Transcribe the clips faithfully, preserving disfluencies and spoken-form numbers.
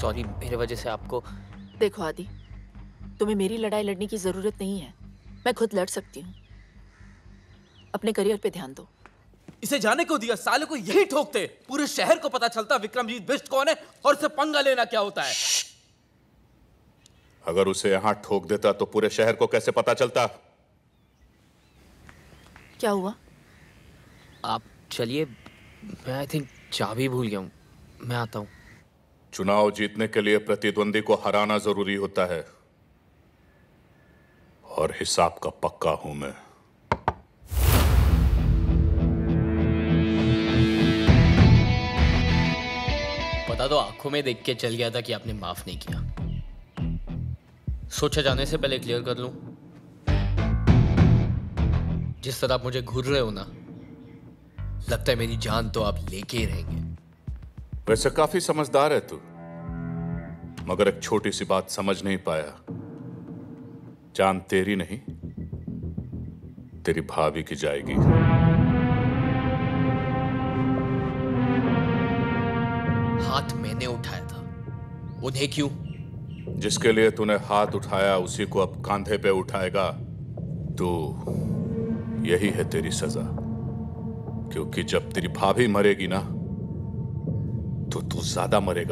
Sorry, मेरे वजह से आपको। देखो आदि, तुम्हें मेरी लड़ाई लड़ने की जरूरत नहीं है, मैं खुद लड़ सकती हूँ। अपने करियर पे ध्यान दो। इसे जाने को दिया, साले को यही ठोकते। पूरे शहर को पता चलता विक्रमजीत बिष्ट कौन है और उसे पंगा लेना क्या होता है। अगर उसे यहां ठोक देता तो पूरे शहर को कैसे पता चलता? क्या हुआ? आप चलिए, मैं आई थिंक चाबी भूल गया हूँ, मैं आता हूँ। चुनाव जीतने के लिए प्रतिद्वंदी को हराना जरूरी होता है, और हिसाब का पक्का हूं मैं। पता तो आंखों में देख के चल गया था कि आपने माफ नहीं किया। सोचा जाने से पहले क्लियर कर लूं। जिस तरह आप मुझे घूर रहे हो ना, लगता है मेरी जान तो आप लेके ही रहेंगे। वैसे काफी समझदार है तू, मगर एक छोटी सी बात समझ नहीं पाया। जान तेरी नहीं, तेरी भाभी की जाएगी। हाथ मैंने उठाया था, उन्हें क्यों? जिसके लिए तूने हाथ उठाया उसी को अब कांधे पे उठाएगा तू। यही है तेरी सजा, क्योंकि जब तेरी भाभी मरेगी ना तो तू ज्यादा मरेगा।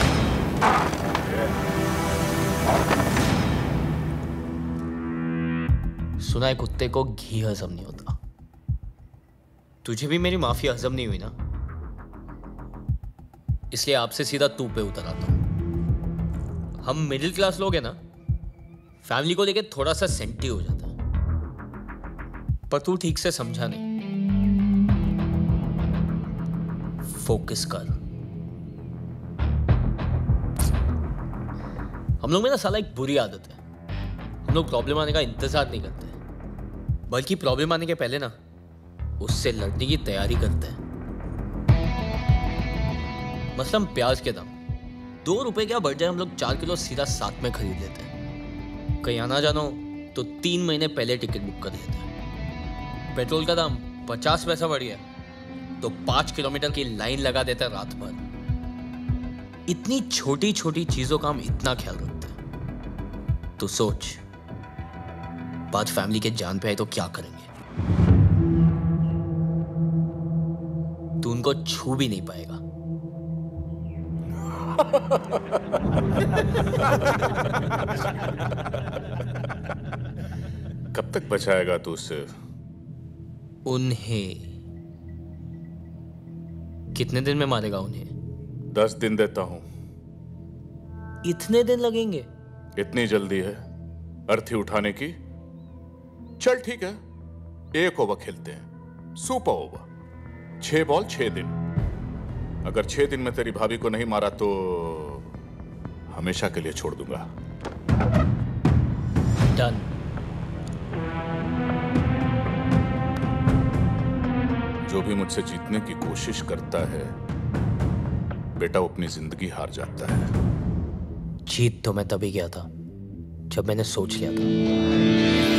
सुना है कुत्ते को घी हजम नहीं होता। तुझे भी मेरी माफी हजम नहीं हुई ना, इसलिए आपसे सीधा तू पे उतर आता हूं। हम मिडिल क्लास लोग हैं ना, फैमिली को लेके थोड़ा सा सेंटी हो जाता है, पर तू ठीक से समझा नहीं। फोकस कर। हम लोग में ना साला एक बुरी आदत है, हम लोग प्रॉब्लम आने का इंतजार नहीं करते, बल्कि प्रॉब्लम आने के पहले ना उससे लड़ने की तैयारी करते हैं। मसलन प्याज के दाम दो रुपए क्या बढ़ जाए, हम लोग चार किलो सीधा साथ में खरीद लेते हैं। कहीं आना जानो तो तीन महीने पहले टिकट बुक कर लेते हैं। पेट्रोल का दाम पचास पैसा बढ़ गया तो पांच किलोमीटर की लाइन लगा देते हैं रात भर। इतनी छोटी छोटी चीजों का हम इतना ख्याल रखते हैं। तो सोच, बात फैमिली के जान पे आए तो क्या करेंगे? तू उनको छू भी नहीं पाएगा। कब तक बचाएगा तू उससे? उन्हें कितने दिन में मारेगा उन्हें? दस दिन देता हूं। इतने दिन लगेंगे? इतनी जल्दी है अर्थी उठाने की? चल ठीक है, एक ओवर खेलते हैं, सुपर ओवर। छह बॉल छह दिन। अगर छह दिन में तेरी भाभी को नहीं मारा तो हमेशा के लिए छोड़ दूंगा। डन। जो भी मुझसे जीतने की कोशिश करता है बेटा, वो अपनी जिंदगी हार जाता है। जीत तो मैं तभी गया था जब मैंने सोच लिया था।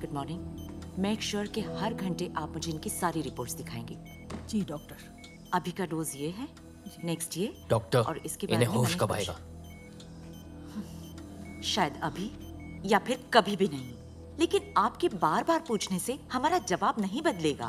Good morning. मेक श्योर कि हर घंटे आप मुझे इनकी सारी रिपोर्ट्स दिखाएंगे। जी डॉक्टर। अभी का डोज ये है, नेक्स्ट ये डॉक्टर, और इसके बाद इन्हें में होश मैंने कब कुछ- आएगा? शायद अभी या फिर कभी भी नहीं, लेकिन आपके बार बार पूछने से हमारा जवाब नहीं बदलेगा।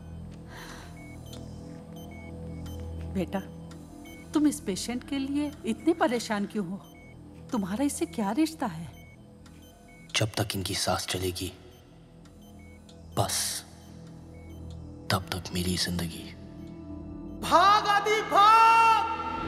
बेटा, तुम इस पेशेंट के लिए इतने परेशान क्यों हो? तुम्हारा इससे क्या रिश्ता है? जब तक इनकी सांस चलेगी बस तब तक मेरी जिंदगी। भाग आदि भाग!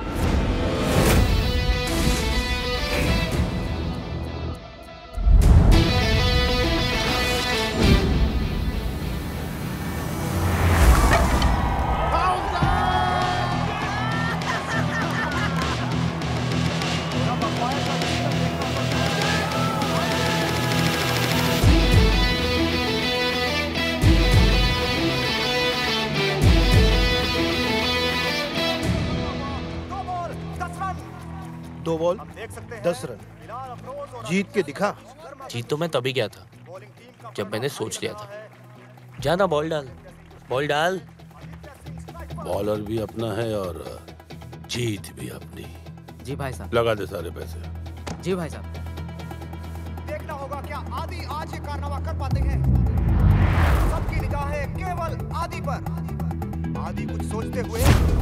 दो बॉल दस रन। जीत के दिखा। जीत तो मैं तभी गया था जब मैंने सोच लिया था। जाना बॉल डाल, बॉल डाल। बॉलर भी अपना है और जीत भी अपनी। जी भाई साहब। लगा दे सारे पैसे। जी भाई साहब। देखना होगा क्या आदि आज ये कारनामा कर पाते हैं। सबकी निगाहें केवल आदि पर। आदि कुछ सोचते हुए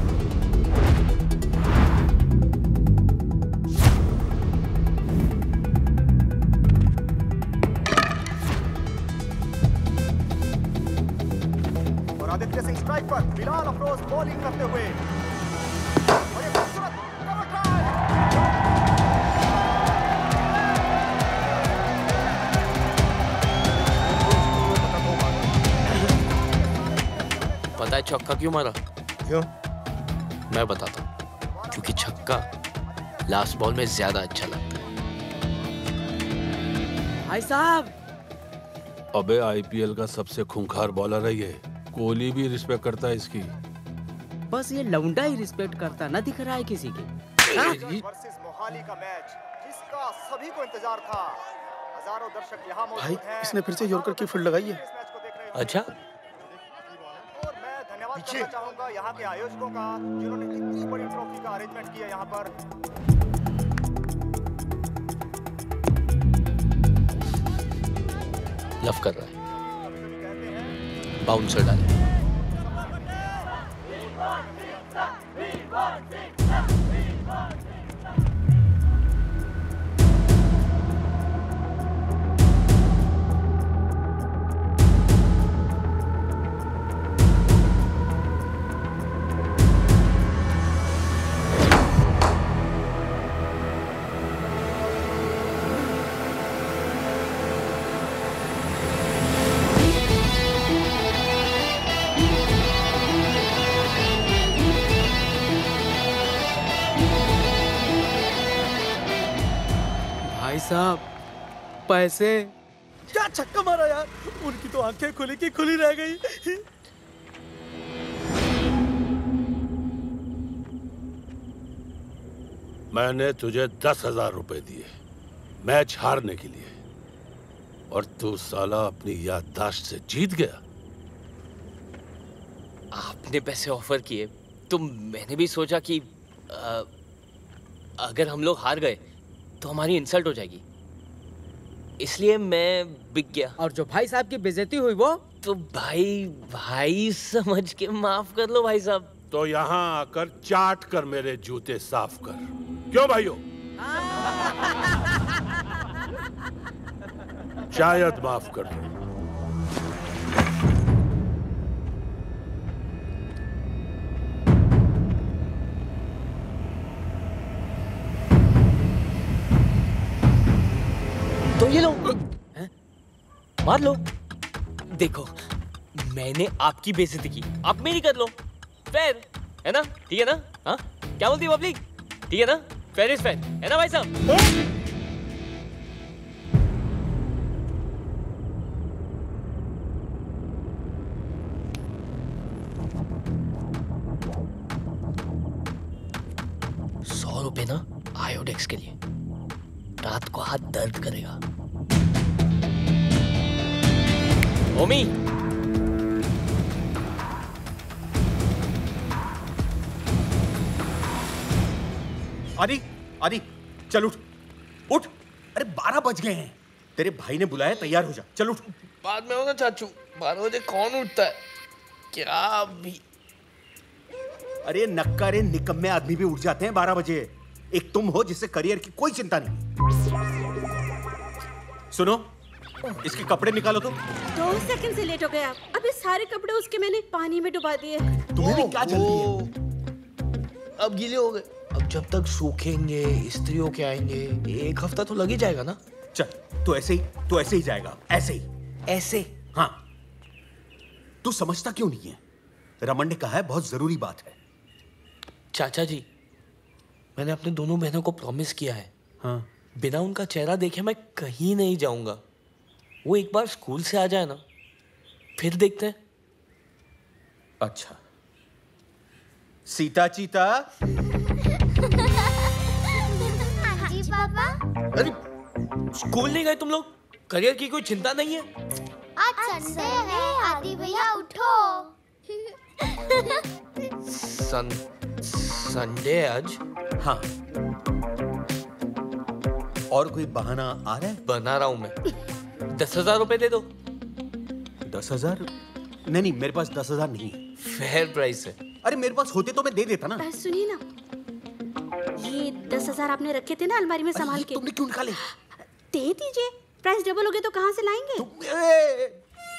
और आदित्य सिंह स्ट्राइक पर, बिलाल अफरोज बॉलिंग करते हुए और ये खूबसूरत कवर ड्राइव। पता है छक्का क्यों मारा? क्यों? मैं बताता हूँ। क्योंकि छक्का लास्ट बॉल में ज्यादा अच्छा लगता है। भाई साहब। अबे आईपीएल का सबसे खूंखार बॉलर है ये। कोहली भी रिस्पेक्ट करता है इसकी। बस ये लौंडा ही रिस्पेक्ट करता ना दिख रहा है किसी के। वर्सेस मोहाली का मैच जिसका सभी को इंतजार था। हजारों दर्शक यहाँ मौजूद हैं। भाई इसने फिर से यॉर्कर की फील्ड लगाई है। अच्छा। और मैं धन्यवाद करना चाहूंगा यहाँ के आयोजकों का जिन्होंने इतनी बड़ी ट्रॉफी का अरेंजमेंट किया यहाँ पर। लव कर रहा है। बाउंसर डाले। भाई साहब पैसे। क्या छक्का मारा यार! उनकी तो आंखें खुली की खुली रह गई। मैंने तुझे दस हजार रुपए दिए मैच हारने के लिए और तू साला अपनी याददाश्त से जीत गया। आपने पैसे ऑफर किए तो मैंने भी सोचा कि आ, अगर हम लोग हार गए तो हमारी इंसल्ट हो जाएगी, इसलिए मैं बिक गया। और जो भाई साहब की बेइज्जती हुई वो तो भाई भाई समझ के माफ कर लो भाई साहब। तो यहाँ आकर चाट कर मेरे जूते साफ कर। क्यों भाइयों? शायद माफ कर दो। तो ये लो, हैं? मार लो। देखो मैंने आपकी बेइज्जती की, आप मेरी कर लो। फेयर है ना? ठीक है ना? हाँ क्या बोलती है पब्लिक? ठीक है ना? फेयर इज फेयर है ना भाई साहब? सौ रुपए ना आयोडेक्स के लिए, रात को हाथ दर्द करेगा। ओमी, आदि आदि चल उठ उठ। अरे बारह बज गए हैं, तेरे भाई ने बुलाया, तैयार हो जा, चल उठ। बाद में होगा चाचू, बारह बजे कौन उठता है क्या अभी? अरे नक्कारे निकम्मे आदमी भी उठ जाते हैं बारह बजे। एक तुम हो जिससे करियर की कोई चिंता नहीं। सुनो, इसके कपड़े निकालो तुम। दो सेकंड से लेट हो गए आप। अभी सारे कपड़े उसके मैंने पानी में डुबा दिए। तुम्हें भी क्या जल्दी है? अब गीले हो गए, अब जब तक सूखेंगे इस्त्री होके आएंगे एक हफ्ता तो लग ही जाएगा ना। चल तो ऐसे ही तो ऐसे ही जाएगा, ऐसे ही ऐसे। हाँ, तू समझता क्यों नहीं है? रमन ने कहा है बहुत जरूरी बात है। चाचा जी, मैंने अपने दोनों बहनों को प्रॉमिस किया है। हाँ। बिना उनका चेहरा देखे मैं कहीं नहीं जाऊंगा। वो एक बार स्कूल से आ जाए ना, फिर देखते हैं। अच्छा, सीता चीता। हाँ जी पापा। अरे स्कूल नहीं गए तुम लोग? करियर की कोई चिंता नहीं है? आज संडे है आदि भैया, उठो। सन संडे आज? हाँ। और कोई बहाना आ रहा है? बना रहा हूं मैं। दस हजार रुपए दे दो। दस हजार? नहीं नहीं, मेरे पास दस हजार नहीं है। फेयर प्राइस है। अरे मेरे पास होते तो मैं दे देता ना। सुनिए ना, ये दस हजार आपने रखे थे ना अलमारी में संभाल के, तुमने क्यों निकाले? दे दीजिए, प्राइस डबल हो गया तो कहाँ से लाएंगे? तुम, ए,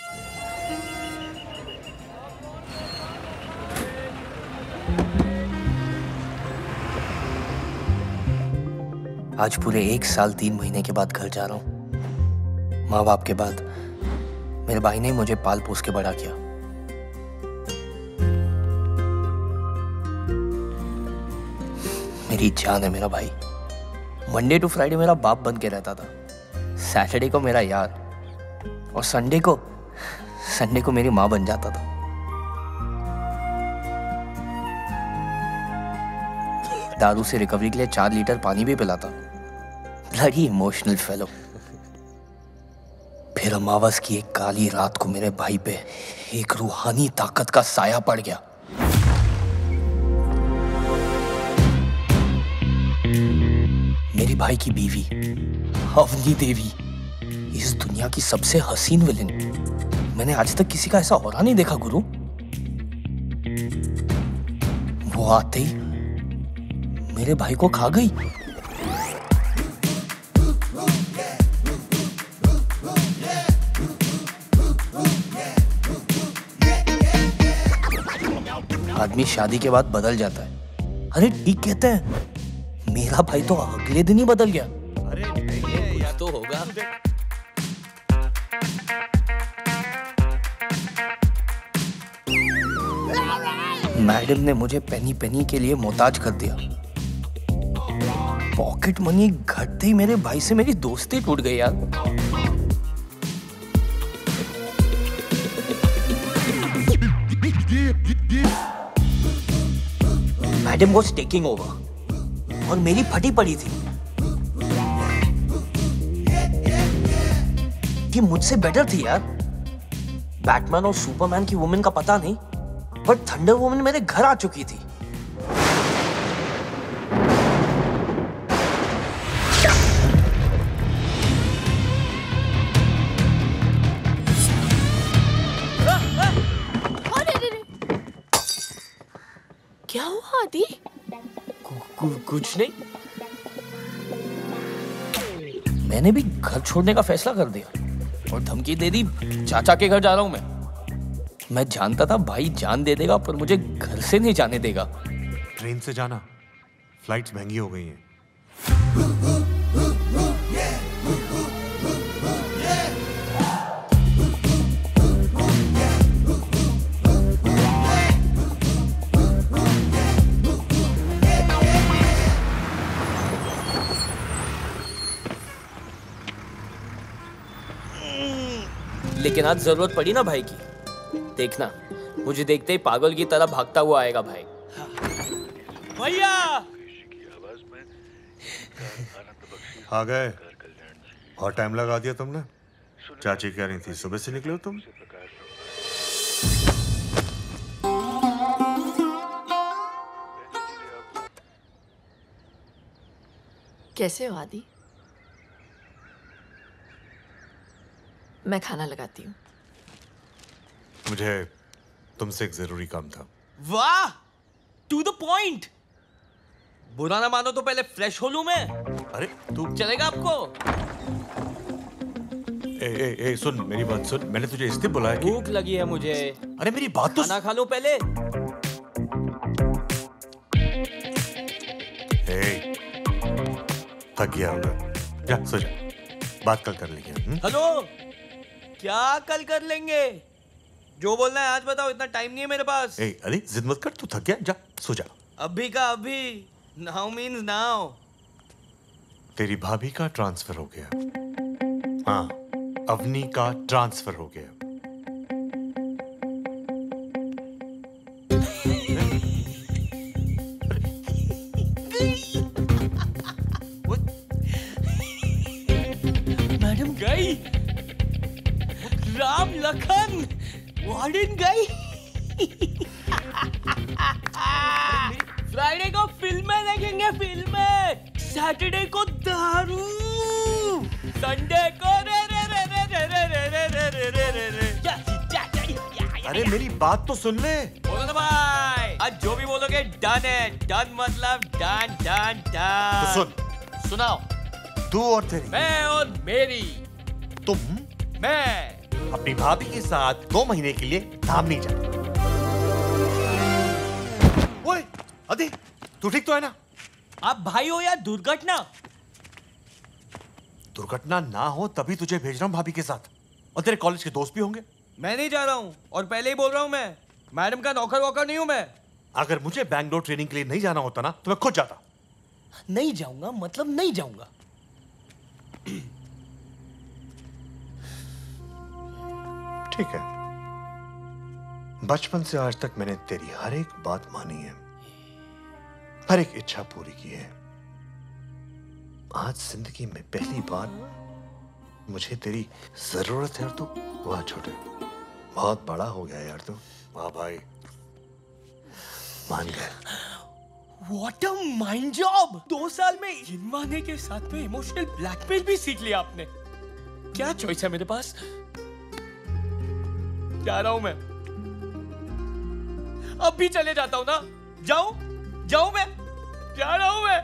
आज पूरे एक साल तीन महीने के बाद घर जा रहा हूँ। माँ बाप के बाद मेरे भाई ने मुझे पाल पोस के बड़ा किया। मेरी जान है मेरा भाई। मंडे टू फ्राइडे मेरा बाप बन के रहता था, सैटरडे को मेरा यार, और संडे को संडे को मेरी माँ बन जाता था। दारू से रिकवरी के लिए चार लीटर पानी भी पिलाता। Bloody emotional fellow. फिर अमावस की एक काली रात को मेरे भाई पे एक रूहानी ताकत का साया पड़ गया। मेरे भाई की बीवी अवनी देवी, इस दुनिया की सबसे हसीन विलेन। मैंने आज तक किसी का ऐसा औरा नहीं देखा गुरु। वो आते ही मेरे भाई को खा गई। आदमी शादी के बाद बदल जाता है। अरे ठीक कहते हैं, मेरा भाई तो अगले दिन ही बदल गया। अरे नहीं है तो होगा। मैडम ने मुझे पेनी पेनी के लिए मोहताज कर दिया। पॉकेट मनी घटते ही मेरे भाई से मेरी दोस्ती टूट गई यार। मैडम वाज टेकिंग ओवर और मेरी फटी पड़ी थी कि मुझसे बेटर थी यार। बैटमैन और सुपरमैन की वुमेन का पता नहीं, पर थंडर वुमन मेरे घर आ चुकी थी। क्या हुआ आदि? कुछ नहीं, मैंने भी घर छोड़ने का फैसला कर दिया और धमकी दे दी, चाचा के घर जा रहा हूं मैं। मैं जानता था भाई जान दे देगा, पर मुझे घर से नहीं जाने देगा। ट्रेन से जाना, फ्लाइट्स महंगी हो गई हैं। लेकिन आज जरूरत पड़ी ना भाई की। देखना, मुझे देखते ही पागल की तरह भागता हुआ आएगा भाई। भैया आ गए। और टाइम लगा दिया तुमने। चाची कह रही थी सुबह से निकले हो तुम? कैसे हो आदि? मैं खाना लगाती हूँ। मुझे तुमसे एक जरूरी काम था। वाह, टू द पॉइंट। बुरा ना मानो तो पहले फ्रेश हो लूं मैं। अरे तू चलेगा आपको? ए, ए, ए, सुन मेरी बात सुन, मैंने तुझे इसलिए बुलाया कि भूख लगी है मुझे। अरे मेरी बात तो खाना खा लो पहले। ए, थक गया होगा, जा सो जा, बात कल कर लेंगे। हेलो, क्या कल कर लेंगे? जो बोलना है आज बताओ, इतना टाइम नहीं है मेरे पास। ए, अरे जिद मत कर, तू थक गया, जा सो जा। अभी का अभी, नाउ मीन्स नाउ। तेरी भाभी का ट्रांसफर हो गया। हाँ, अवनी का ट्रांसफर हो गया। मैडम गई, राम लखन वार्डन गई। फ्राइडे को फिल्में देखेंगे, फिल्में। सैटरडे को दारू, संडे को रे रे रे रे रे रे रे रे रे रे रे रे। अरे मेरी बात तो सुन ले। बोलो ना भाई, आज जो भी बोलोगे डन है। डन मतलब डन डन डन। तो सुन, सुनाओ। तू और तेरी, मैं और मेरी, तुम, मैं अपनी भाभी के साथ दो महीने के लिए धाम नहीं जाते। ओए, अदी, तू ठीक तो है ना? आप भाई हो या दुर्घटना? दुर्घटना ना हो तभी तुझे भेज रहा हूँ भाभी के साथ, और तेरे कॉलेज के दोस्त भी होंगे। मैं नहीं जा रहा हूँ, और पहले ही बोल रहा हूँ, मैं मैडम का नौकर वोकर नहीं हूँ मैं। अगर मुझे बैंगलोर ट्रेनिंग के लिए नहीं जाना होता ना तो मैं खुद जाता। नहीं जाऊंगा मतलब नहीं जाऊंगा। ठीक है, बचपन से आज तक मैंने तेरी हर एक बात मानी है, हर एक इच्छा पूरी की है। आज जिंदगी में पहली बार मुझे तेरी जरूरत है, और तू वाह छोटे बहुत बड़ा हो गया यार तू। वाह भाई, मान गया। What a mind job! दो साल में इनमाने के साथ में इमोशनल ब्लैकमेल भी सीख लिया आपने। क्या चॉइस है मेरे पास? जा रहा हूं मैं, अब भी चले जाता हूं ना। जाऊं जाऊं मैं, जा रहा हूं मैं।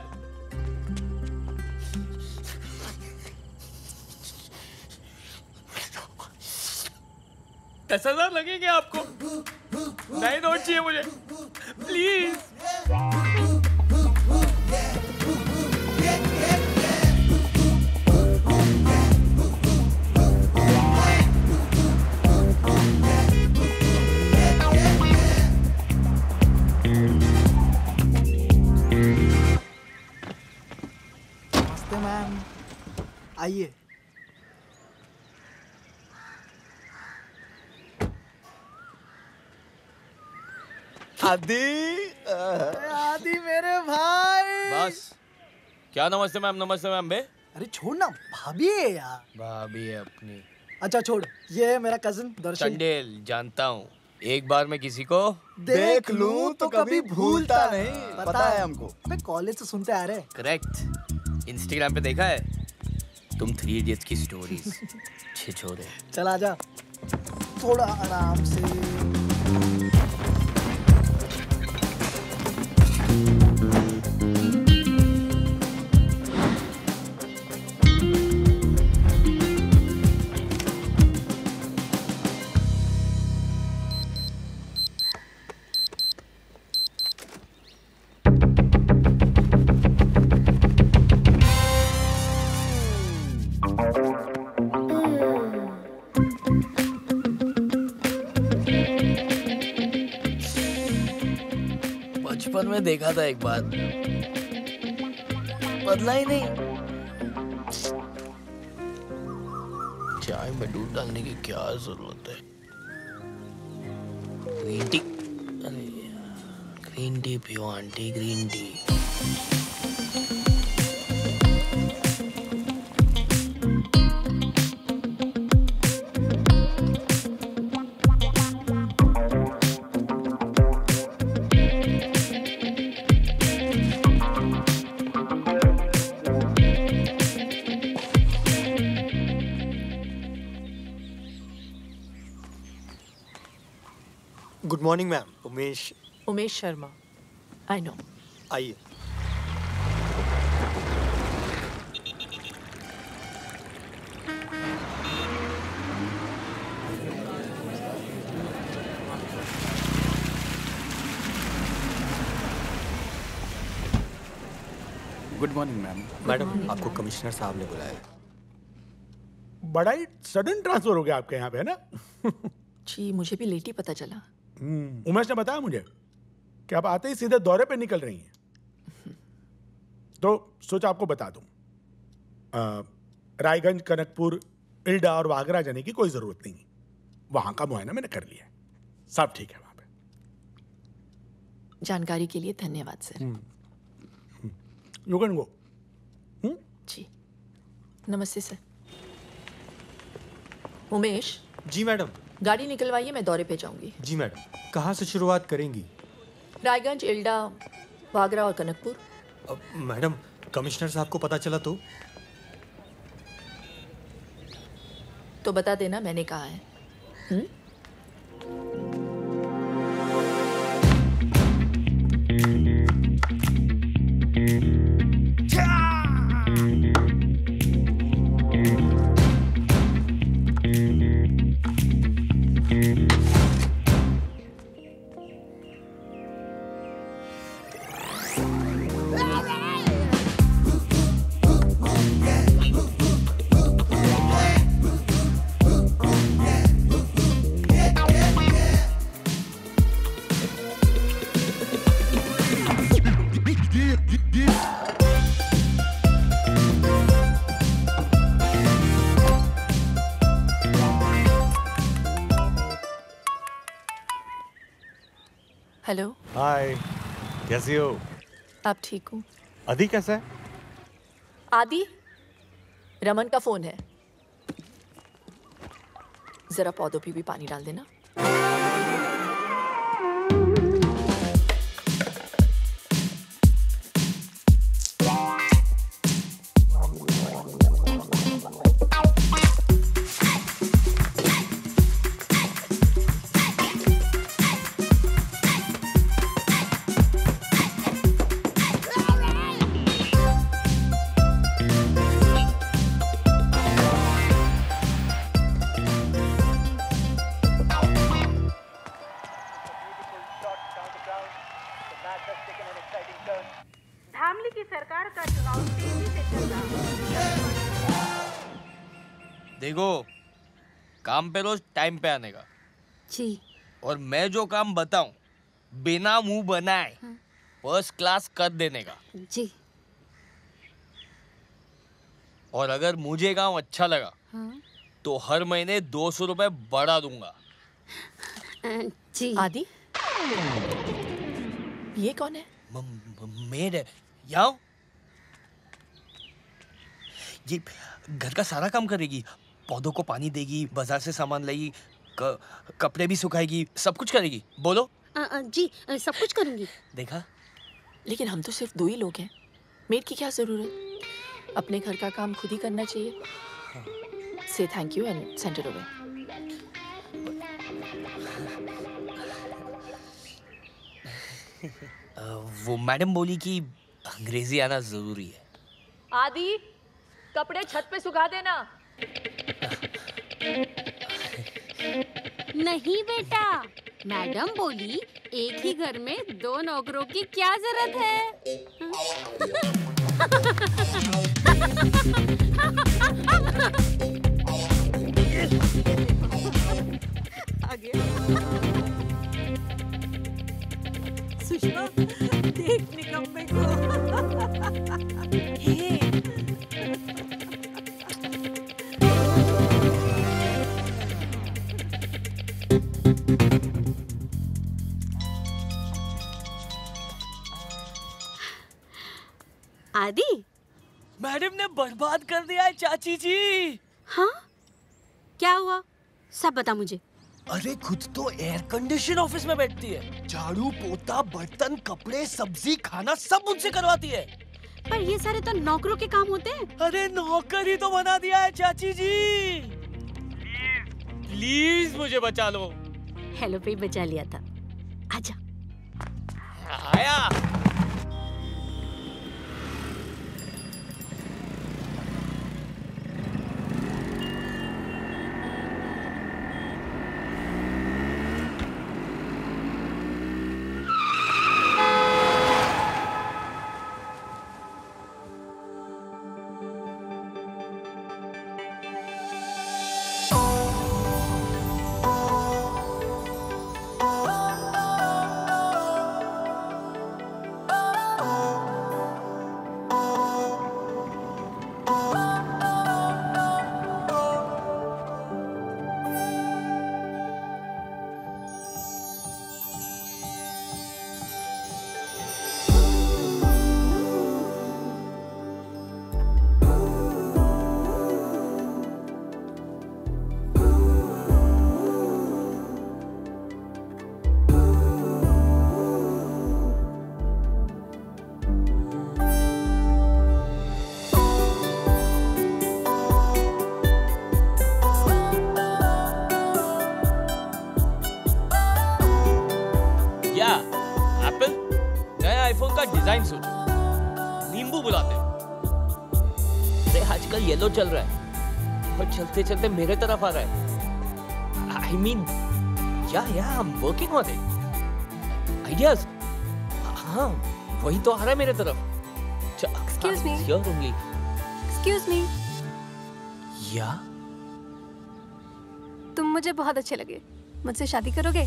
दस हजार लगेंगे आपको? नहीं नोट चाहिए मुझे, प्लीज। नमस्ते मैम, आइए। आदि आदि मेरे भाई। बस क्या नमस्ते मैम, नमस्ते मैम बे। अरे छोड़ ना, भाभी है यार। भाभी है अपनी। अच्छा छोड़, ये है मेरा कजिन दर्शन। चंडेल जानता हूँ, एक बार मैं किसी को देख लूं तो कभी भूलता नहीं, पता है हमको। मैं कॉलेज से सुनते आ रहे। करेक्ट, इंस्टाग्राम पे देखा है तुम थ्री इडियट्स की स्टोरीज। छिछोरे। चल आजा, थोड़ा आराम से। बचपन में देखा था एक बार, बदला ही नहीं। चाय में दूध डालने की क्या जरूरत है? ग्रीन टी, अरे ग्रीन टी पियो aunty, green tea. Good morning ma'am. Umesh Umesh Sharma. I know. आइए। Good morning ma'am. मैडम आपको कमिश्नर साहब ने बुलाया। बड़ा ही सडन ट्रांसफर हो गया आपके यहाँ पे, है ना? जी मुझे भी लेट ही पता चला। उमेश ने बताया मुझे कि आप आते ही सीधे दौरे पे निकल रही हैं, तो सोचा आपको बता दूं। आ, रायगंज, कनकपुर, इल्डा और वागरा जाने की कोई जरूरत नहीं। वहां का मुआयना मैंने कर लिया, सब ठीक है वहां पे। जानकारी के लिए धन्यवाद सर। You can go. जी नमस्ते सर। उमेश। जी मैडम। गाड़ी निकलवाइए, मैं दौरे पे जाऊंगी। जी मैडम। कहाँ से शुरुआत करेंगी? रायगंज, इल्डा, वागरा और कनकपुर। अब, मैडम कमिश्नर साहब को पता चला तो? तो बता देना मैंने कहा है। हुँ? हेलो। हाय, कैसी हो? आप ठीक हो? आदि कैसा है? आदि? रमन का फोन है, जरा पौधों पे भी पानी डाल देना। धामली की सरकार का चुनाव तेजी से चल रहा है। देखो, काम पे रोज टाइम पे आने का। जी। और मैं जो काम बताऊं बिना मुंह बनाए फर्स्ट क्लास कर देने का। जी। और अगर मुझे काम अच्छा लगा हाँ? तो हर महीने दो सौ रुपए बढ़ा दूंगा। जी। आदि, ये कौन है? मेड है। याओ, ये घर का सारा काम करेगी, पौधों को पानी देगी, बाजार से सामान लाएगी, कपड़े भी सुखाएगी, सब कुछ करेगी। बोलो। आ, आ, जी सब कुछ करूंगी। देखा? लेकिन हम तो सिर्फ दो ही लोग हैं, मेड की क्या जरूरत? अपने घर का काम खुद ही करना चाहिए। Say thank you and send it away. वो मैडम बोली कि अंग्रेजी आना जरूरी है। आदि, कपड़े छत पे सुखा देना। नहीं बेटा, मैडम बोली एक ही घर में दो नौकरों की क्या जरूरत है। सुषमा, देख निकम्मे को। आदि, मैडम ने बर्बाद कर दिया है चाची जी। हाँ? क्या हुआ? सब बता मुझे। अरे खुद तो एयर कंडीशन ऑफिस में बैठती है, झाड़ू पोता बर्तन कपड़े सब्जी खाना सब मुझसे करवाती है। पर ये सारे तो नौकरों के काम होते हैं। अरे नौकर ही तो बना दिया है चाची जी। प्लीज मुझे बचा लो। हेलो पे ही बचा लिया था। आजा। आया। डिजाइन सोचो, नींबू बुलाते हैं। अरे आजकल येलो चल रहा है और चलते चलते मेरे तरफ आ रहा है। आई mean yeah yeah I am working on it. Ideas, हाँ वही तो आ रहा है मेरे तरफ। Excuse me. Here only. Excuse me. या तुम मुझे बहुत अच्छे लगे, मुझसे शादी करोगे?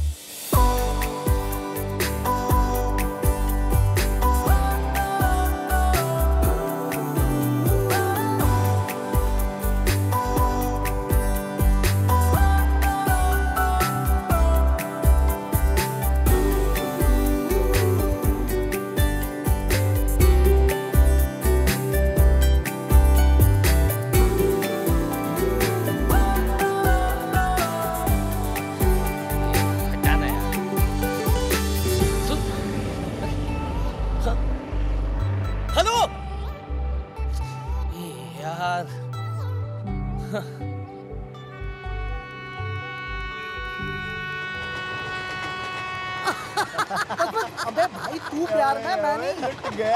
अबे भाई तू प्यार में, मैं नहीं। लुट गया।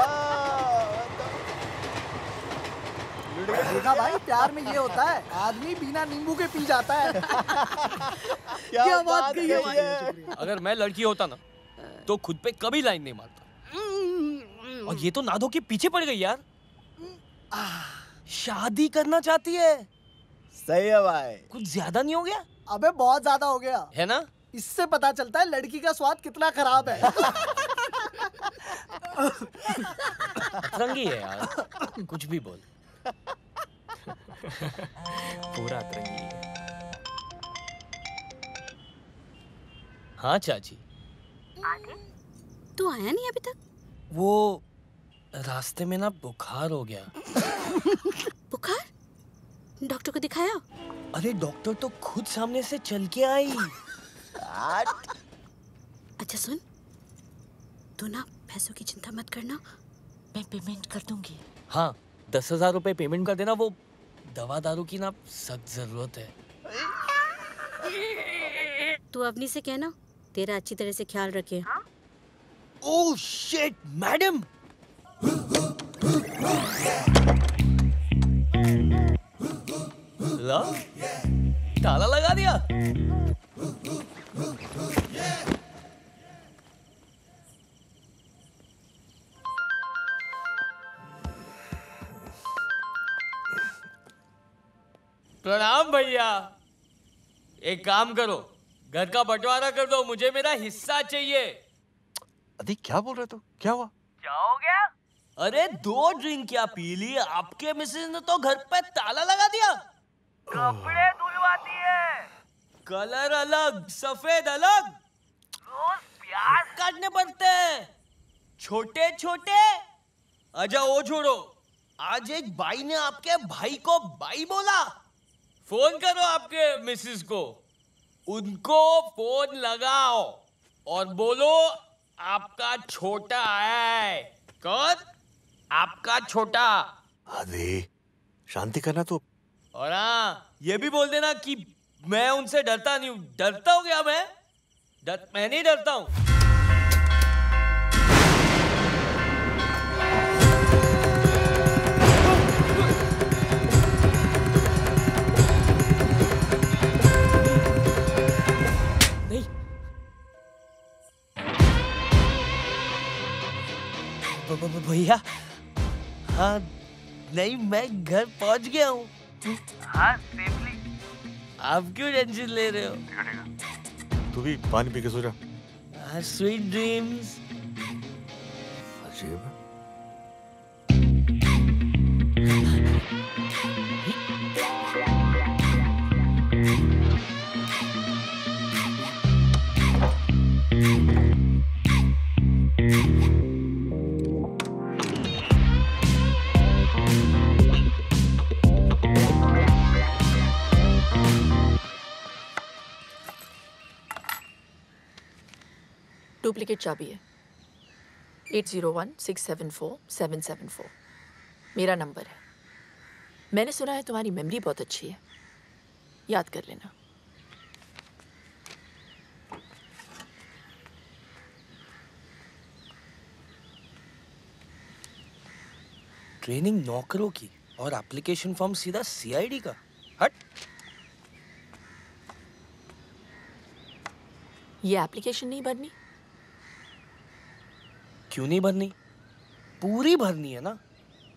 देखा भाई, प्यार में ये होता है, आदमी बिना नींबू के पी जाता है। क्या, क्या बात कही है भाई। अगर मैं लड़की होता ना तो खुद पे कभी लाइन नहीं मारता। और ये तो नादो के पीछे पड़ गई यार। शादी करना चाहती है। सही है भाई। कुछ ज्यादा नहीं हो गया? अबे बहुत ज्यादा हो गया है ना? इससे पता चलता है लड़की का स्वाद कितना खराब है। अतरंगी है यार, कुछ भी बोल। पूरा अतरंगी है। हाँ चाची। तू आया नहीं अभी तक? वो रास्ते में ना बुखार हो गया। बुखार? डॉक्टर को दिखाया? अरे डॉक्टर तो खुद सामने से चल के आई। अच्छा सुन, तू ना पैसों की चिंता मत करना, मैं पेमेंट कर दूंगी। हाँ दस हजार रुपए पेमेंट कर देना, वो दवा दारू की ना सख्त जरूरत है। तू अवनी से कहना तेरा अच्छी तरह से ख्याल रखे। Oh shit madam. ला, ताला लगा दिया। प्रणाम भैया। एक काम करो, घर का बंटवारा कर दो, मुझे मेरा हिस्सा चाहिए। अरे क्या बोल रहे तू? क्या हुआ? क्या हो गया? अरे दो ड्रिंक क्या पी ली, आपके मिसेज ने तो घर पे ताला लगा दिया। कपड़े धुलवाती है, कलर अलग सफेद अलग, रोज प्याज काटने पड़ते हैं छोटे छोटे। अच्छा वो छोड़ो, आज एक भाई ने आपके भाई को भाई बोला। फोन करो आपके मिसेस को, उनको फोन लगाओ और बोलो आपका छोटा है। कौन? आपका छोटा। अरे शांति करना तो। और हाँ ये भी बोल देना कि मैं उनसे डरता नहीं हूँ। डरता हूँ क्या मैं? डर मैं नहीं डरता हूँ। नहीं भैया, हाँ नहीं मैं घर पहुंच गया हूँ। हाँ सेफली। आप क्यों टेंशन ले रहे हो? तू भी पानी पी के सो जा। Sweet dreams. अजीब। डुप्लीकेट चाबी है। Eight zero one six seven four seven seven four मेरा नंबर है। मैंने सुना है तुम्हारी मेमोरी बहुत अच्छी है, याद कर लेना। ट्रेनिंग नौकरों की और एप्लीकेशन फॉर्म सीधा सीआईडी का। हट। ये एप्लीकेशन नहीं भरनी? क्यों नहीं भरनी? पूरी भरनी है ना।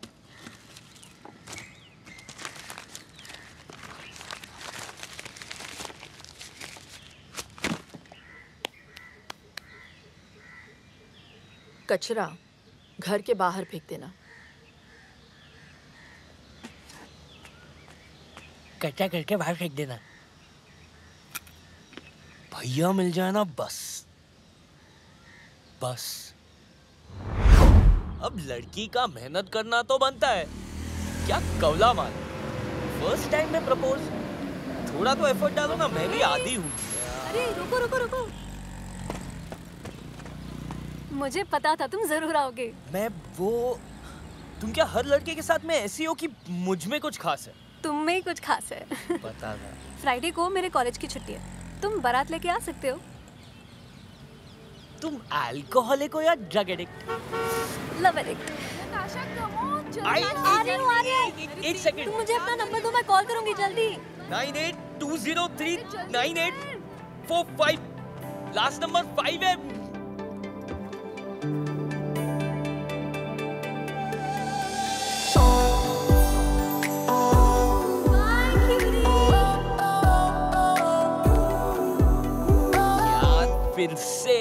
कचरा घर के बाहर फेंक देना। कच्चा करके बाहर फेंक देना। भैया मिल जाए ना बस बस। अब लड़की का मेहनत करना तो बनता है, क्या कवला मार। फर्स्ट टाइम में प्रपोज, थोड़ा तो एफर्ट डालो ना। मैं भी आदी हूँ। अरे रुको रुको रुको, मुझे पता था तुम जरूर आओगे। मैं वो तुम क्या हर लड़के के साथ में ऐसी हो कि मुझ में कुछ खास है? तुम में ही कुछ खास है। पता था। फ्राइडे को मेरे कॉलेज की छुट्टी है, तुम बारात लेके आ सकते हो। तुम अल्कोहलिक हो या ड्रग एडिक्ट? Love addict. आई आ रही हूँ आ रही हूँ। एक सेकंड। तुम मुझे अपना नंबर दो, मैं कॉल करूंगी जल्दी। Nine eight two zero three nine eight four five last number five है। याद फिर से।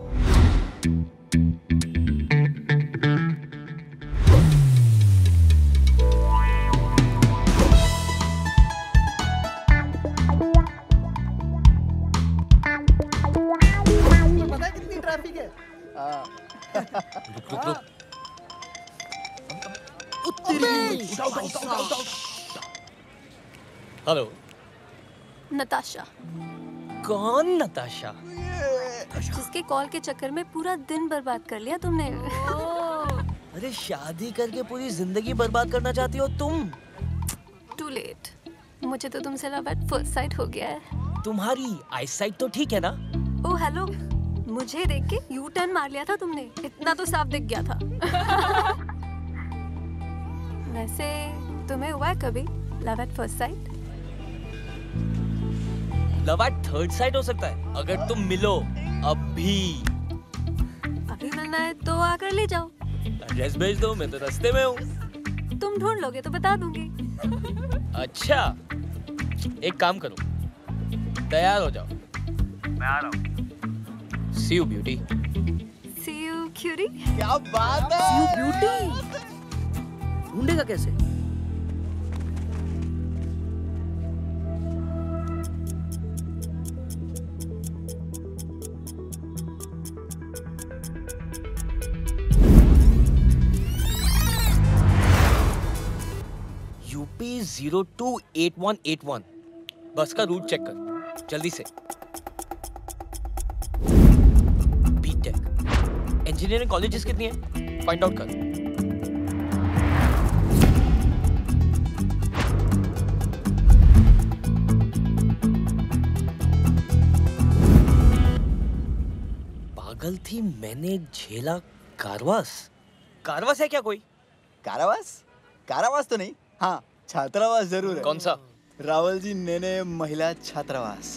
पता है कितनी ट्रैफिक है? रुक रुक रुक। Hello Natasha. कौन नताशा? जिसके कॉल के चक्कर में पूरा दिन बर्बाद कर लिया तुमने। अरे शादी करके पूरी जिंदगी बर्बाद करना चाहती हो तुम? टू लेट, मुझे तो तुमसे लव एट फर्स्ट साइट हो गया है। तुम्हारी आईसाइट तो ठीक है ना? ओ हेलो, मुझे देख के यू टर्न मार लिया था तुमने, इतना तो साफ दिख गया था। वैसे तुम्हें हुआ है कभी love at first sight? Love at third sight हो सकता है अगर तुम मिलो अभी। अभी मिलना है तो आकर ले जाओ। एड्रेस भेज दो, मैं तो रास्ते में हूँ। तुम ढूंढ लोगे तो बता दूंगी। अच्छा एक काम करो, तैयार हो जाओ, मैं आ रहा हूँ। See you beauty. See you cutie. क्या बात है? सी यू ब्यूटी ढूंढेगा कैसे? UP zero two eight one eight one. Bus का रूट चेक कर जल्दी से। बीटेक इंजीनियरिंग कॉलेजेस कितनी है फाइंड आउट कर। पागल थी, मैंने झेला कारवास। कारवास है क्या कोई? कारावास? कारावास तो नहीं, हाँ छात्रावास जरूर है। कौन सा? रावल जी नेने महिला छात्रावास।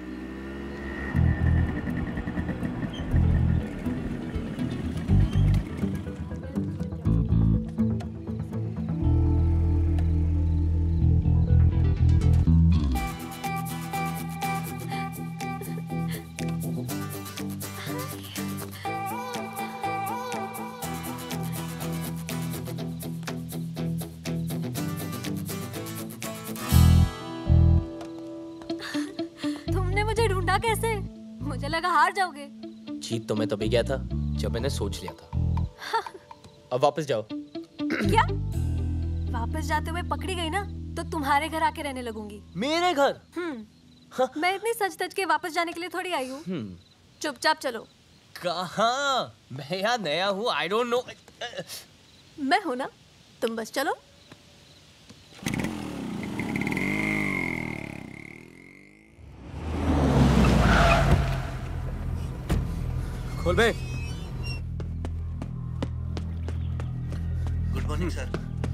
कैसे? मुझे लगा हार जाओगे। जीत तो मैं तभी गया था जब मैंने सोच लिया था। अब वापस जाओ। क्या? वापस जाते हुए पकड़ी गई ना तो तुम्हारे घर आके रहने लगूंगी। मेरे घर? हम्म। मैं इतनी सच तच के वापस जाने के लिए थोड़ी आई हूँ। चुपचाप चलो। कहाँ? मैं यहाँ नया हूँ, आई डोंट नो। मैं हूँ ना, तुम बस चलो। खोल बे। Good morning sir.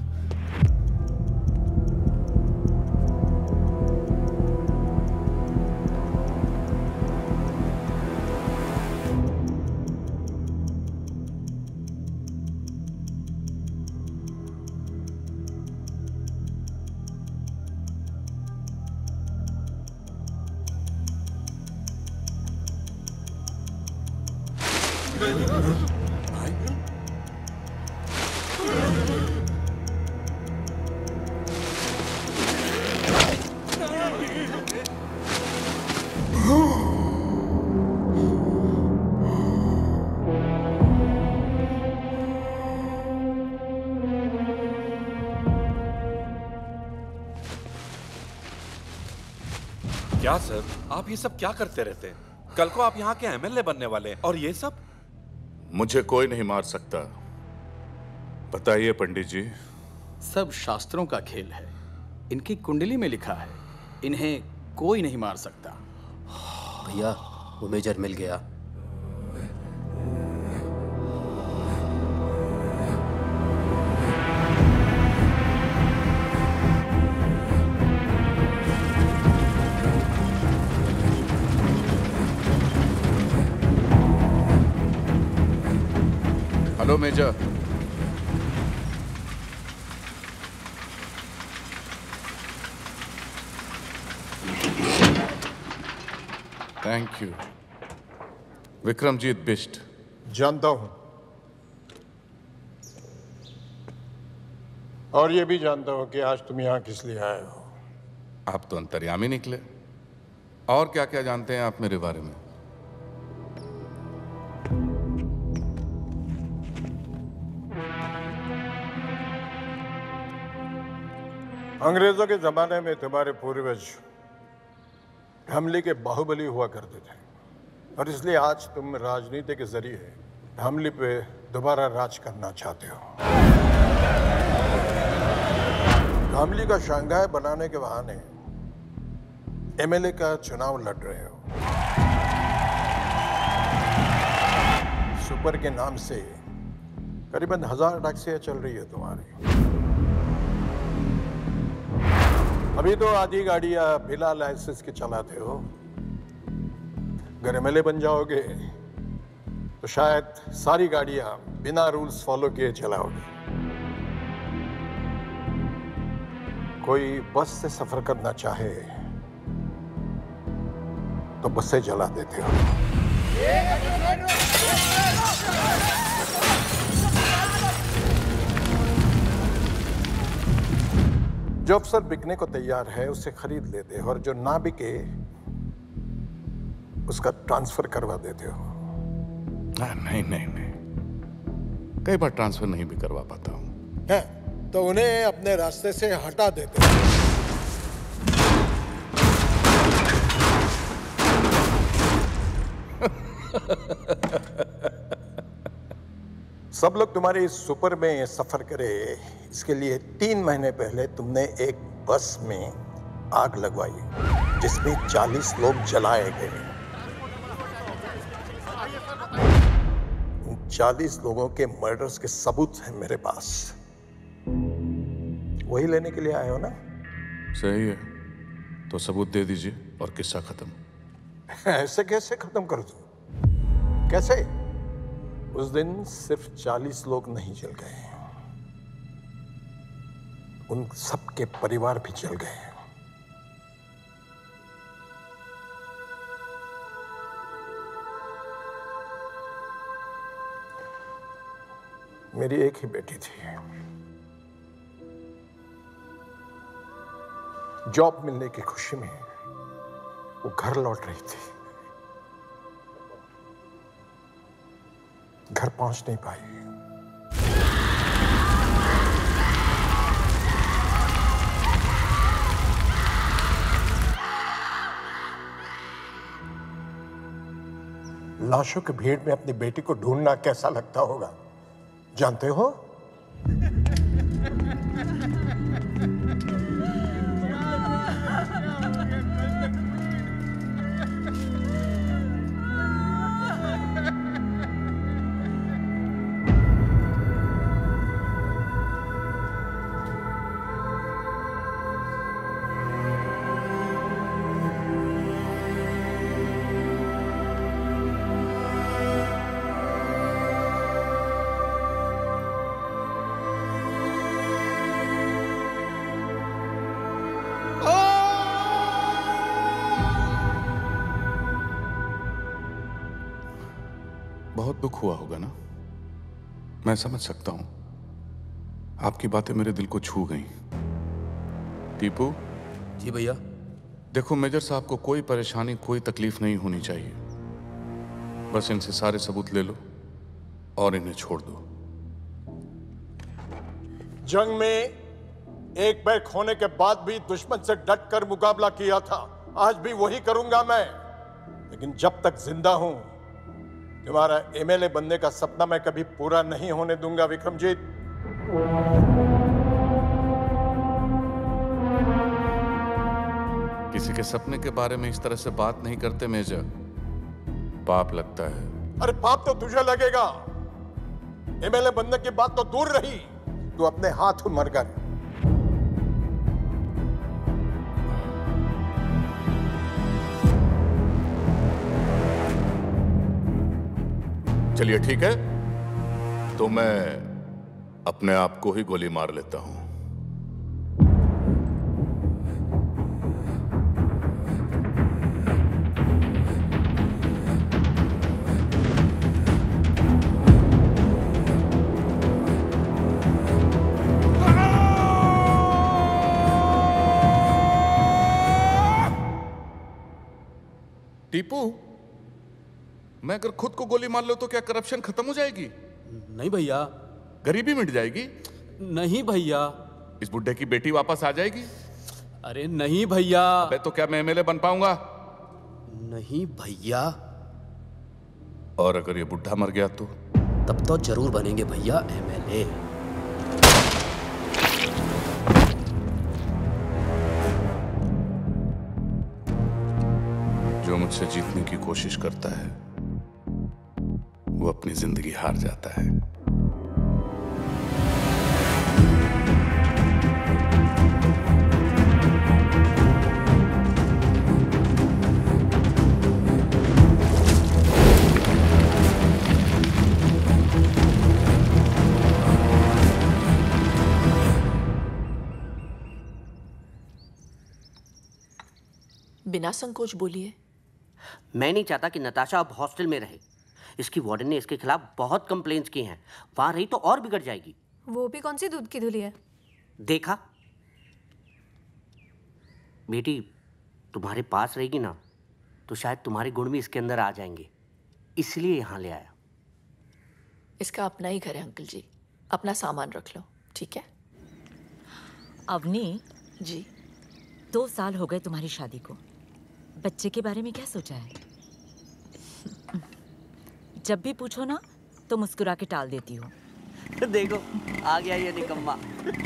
क्या सर, आप ये सब क्या करते रहते हैं? कल को आप यहाँ के एमएलए बनने वाले हैं और ये सब? मुझे कोई नहीं मार सकता। बताइए पंडित जी। सब शास्त्रों का खेल है। इनकी कुंडली में लिखा है, इन्हें कोई नहीं मार सकता। भैया वो मेजर मिल गया। Hello major. Thank you. Vikramjit Bisht. जानता हूं, और ये भी जानता हूं कि आज तुम यहां किस लिए आए हो। आप तो अंतर्यामी निकले। और क्या क्या जानते हैं आप मेरे बारे में? अंग्रेजों के जमाने में तुम्हारे पूर्वज धामली के बाहुबली हुआ करते थे, और इसलिए आज तुम राजनीति के जरिए धामली पे दोबारा राज करना चाहते हो। धामली का शंघाई बनाने के बहाने एमएलए का चुनाव लड़ रहे हो। सुपर के नाम से करीबन हजार टैक्सियां चल रही है तुम्हारी। अभी तो आधी गाड़ियां बिना लाइसेंस के चलाते हो। अगर एमएलए बन जाओगे तो शायद सारी गाड़ियां बिना रूल्स फॉलो किए चलाओगे। कोई बस से सफर करना चाहे तो बसें जला देते हो। जो अफसर बिकने को तैयार है उसे खरीद लेते हो, और जो ना बिके उसका ट्रांसफर करवा देते हो। आ, नहीं नहीं नहीं, कई बार ट्रांसफर नहीं भी करवा पाता हूं। है तो उन्हें अपने रास्ते से हटा देते हो। सब लोग तुम्हारे इस सुपर में सफर करे, इसके लिए तीन महीने पहले तुमने एक बस में आग लगवाई जिसमें चालीस लोग जलाए गए। चालीस लोगों के मर्डर्स के सबूत हैं मेरे पास। वही लेने के लिए आए हो ना? सही है, तो सबूत दे दीजिए और किस्सा खत्म। ऐसे कैसे खत्म कर दूं? कैसे? उस दिन सिर्फ चालीस लोग नहीं जल गए, उन सबके परिवार भी जल गए। मेरी एक ही बेटी थी, जॉब मिलने की खुशी में वो घर लौट रही थी, घर पहुंच नहीं पाई। लाशों की भीड़ में अपनी बेटी को ढूंढना कैसा लगता होगा, जानते हो? बहुत दुख हुआ होगा ना, मैं समझ सकता हूं। आपकी बातें मेरे दिल को छू गईं। टीपू जी भैया। देखो मेजर साहब को कोई परेशानी, कोई तकलीफ नहीं होनी चाहिए। बस इनसे सारे सबूत ले लो और इन्हें छोड़ दो। जंग में एक बैर खोने के बाद भी दुश्मन से डट कर मुकाबला किया था, आज भी वही करूंगा मैं। लेकिन जब तक जिंदा हूं, तुम्हारा एमएलए बनने का सपना मैं कभी पूरा नहीं होने दूंगा विक्रमजीत। किसी के सपने के बारे में इस तरह से बात नहीं करते मेजर, पाप लगता है। अरे पाप तो तुझे लगेगा, एमएलए बनने की बात तो दूर रही, तू अपने हाथ मर गया। चलिए ठीक है, तो मैं अपने आप को ही गोली मार लेता हूं। टीपू, मैं अगर खुद को गोली मार लो तो क्या करप्शन खत्म हो जाएगी? नहीं भैया। गरीबी मिट जाएगी? नहीं भैया। इस बुड्ढे की बेटी वापस आ जाएगी? अरे नहीं भैया। अबे तो क्या मैं एमएलए बन पाऊंगा? नहीं भैया। और अगर ये बुड्ढा मर गया तो? तब तो जरूर बनेंगे भैया एमएलए। जो मुझसे जीतने की कोशिश करता है वो अपनी जिंदगी हार जाता है। बिना संकोच बोलिए। मैं नहीं चाहता कि नताशा अब हॉस्टल में रहे। इसकी वार्डन ने इसके खिलाफ बहुत कंप्लेंट्स की हैं। वहां रही तो और बिगड़ जाएगी। वो भी कौन सी दूध की धुली है? देखा बेटी, तुम्हारे पास रहेगी ना तो शायद तुम्हारे गुण भी इसके अंदर आ जाएंगे, इसलिए यहाँ ले आया। इसका अपना ही घर है अंकल जी, अपना सामान रख लो, ठीक है? अवनी जी, दो साल हो गए तुम्हारी शादी को, बच्चे के बारे में क्या सोचा है? जब भी पूछो ना तो मुस्कुरा के टाल देती हो। देखो आ गया ये निकम्मा।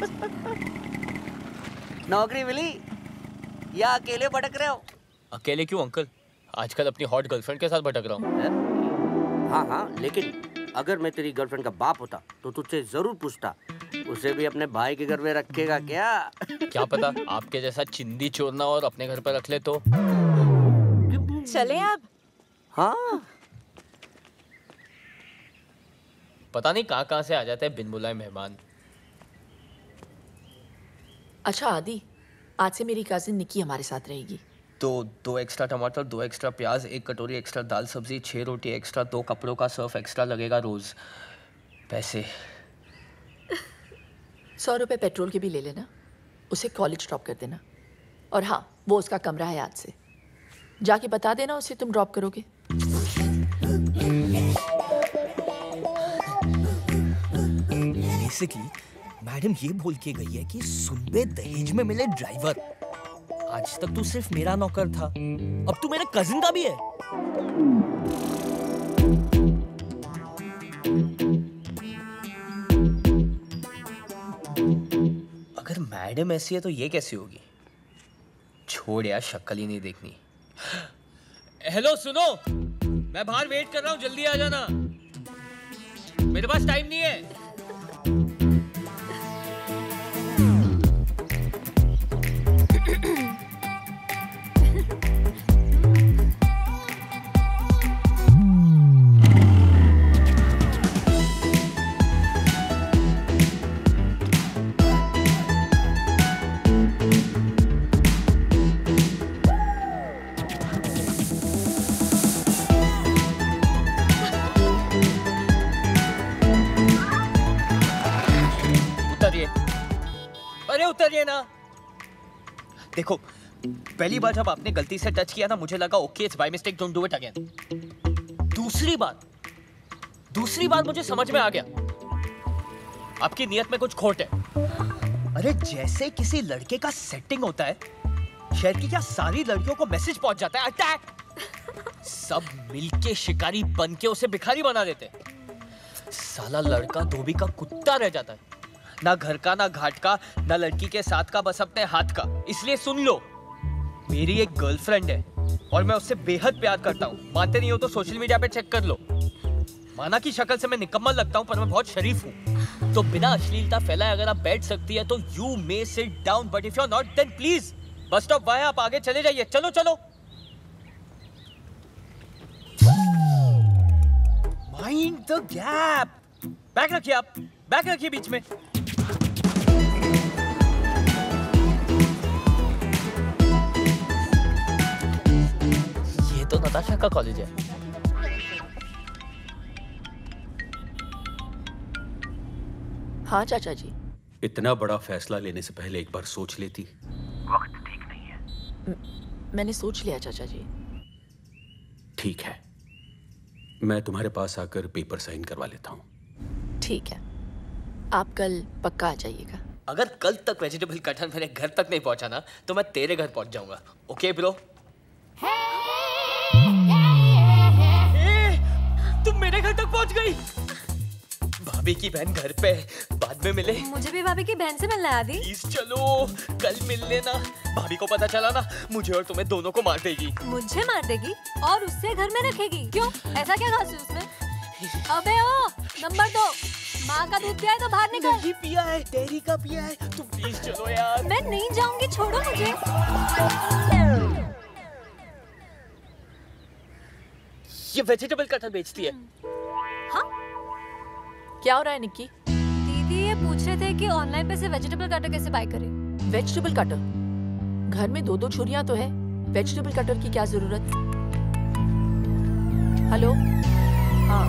नौकरी मिली या अकेले भटक रहे हो? अकेले क्यों अंकल, आजकल अपनी हॉट गर्लफ्रेंड के साथ भटक रहा हूँ। हाँ हाँ, लेकिन अगर मैं तेरी गर्लफ्रेंड का बाप होता तो तुझसे जरूर पूछता, उसे भी अपने भाई के घर में रखेगा क्या? क्या पता आपके जैसा चिंदी चोरना और अपने घर पर रख ले तो। चले आप? हाँ। पता नहीं कहाँ कहाँ से आ जाते हैं बिन बुलाए मेहमान। अच्छा आदि, आज से मेरी कजिन निकी हमारे साथ रहेगी। तो दो एक्स्ट्रा टमाटर, दो एक्स्ट्रा प्याज, एक कटोरी एक्स्ट्रा दाल सब्जी, छह रोटी एक्स्ट्रा, दो कपड़ों का सर्फ एक्स्ट्रा लगेगा रोज। पैसे सौ रुपए पेट्रोल के भी ले लेना, उसे कॉलेज ड्रॉप कर देना। और हाँ, वो उसका कमरा है आज से, जाके बता देना उसे तुम ड्रॉप करोगे। बेसिकली मैडम ये बोल के गई है कि सुनबे दहेज में मिले ड्राइवर। आज तक तू सिर्फ मेरा नौकर था, अब तू मेरे कजिन का भी है। अगर मैडम ऐसी है तो ये कैसी होगी? छोड़ यार, शक्ल ही नहीं देखनी। हेलो सुनो, मैं बाहर वेट कर रहा हूँ, जल्दी आ जाना, मेरे पास टाइम नहीं है। उतरिए ना। देखो, पहली बार जब आपने गलती से टच किया ना, मुझे लगा okay it's by mistake, don't do it again. दूसरी बार दूसरी बार मुझे समझ में आ गया आपकी नियत में कुछ खोट है। अरे जैसे किसी लड़के का सेटिंग होता है, शहर की क्या सारी लड़कियों को मैसेज पहुंच जाता है अटैक, सब मिलके शिकारी बन के उसे भिखारी बना देते। साला लड़का धोबी का कुत्ता रह जाता है, ना घर का ना घाट का, ना लड़की के साथ का, बस अपने हाथ का। इसलिए सुन लो, मेरी एक गर्लफ्रेंड है और मैं उससे बेहद प्यार करता हूँ। मानते नहीं हो तो सोशल मीडिया पे चेक कर लो। माना की शक्ल से मैं निकम्मा लगता हूँ, पर मैं बहुत शरीफ हूँ। तो बिना अश्लीलता फैलाए अगर आप बैठ सकती है तो you may sit down, but if you are not then please बस स्टॉप वहाँ, आप आगे चले जाइए। चलो चलो। Mind the gap. बैग रखिए, आप बैग रखिए बीच में। ये तो नताशा का कॉलेज है। हाँ चाचा जी। इतना बड़ा फैसला लेने से पहले एक बार सोच लेती। वक्त ठीक नहीं है। म- मैंने सोच लिया चाचा जी। ठीक है, मैं तुम्हारे पास आकर पेपर साइन करवा लेता हूँ। ठीक है, आप कल पक्का आ जाइएगा। अगर कल तक वेजिटेबल कटहल मेरे घर तक नहीं पहुंचा ना, तो मैं तेरे घर पहुंच जाऊंगा। Okay bro? तुम मेरे घर तक पहुंच गई। भाभी की बहन घर पे, बाद में मिले। मुझे भी भाभी की बहन से मिलना है आदि। प्लीज चलो, कल मिल लेना। भाभी को पता चला ना, मुझे और तुम्हें दोनों को मार देगी। मुझे मार देगी और उससे घर में रखेगी? क्यों, ऐसा क्या खास है उसमें? अबे ओ, नंबर दो, माँ का दूध पिया है तो बाहर निकल। नहीं पिया है, डेयरी का पिया है। तुम प्लीज चलो यार। मैं नहीं जाऊंगी, छोड़ो मुझे। ये वेजिटेबल कटहल बेचती है। हाँ? क्या हो रहा है निक्की? दीदी ये पूछ रहे थे कि ऑनलाइन पे से वेजिटेबल कटर कैसे बाय करें। Vegetable cutter? घर में दो दो छुरियां तो है, वेजिटेबल कटर की क्या जरूरत? हेलो? हाँ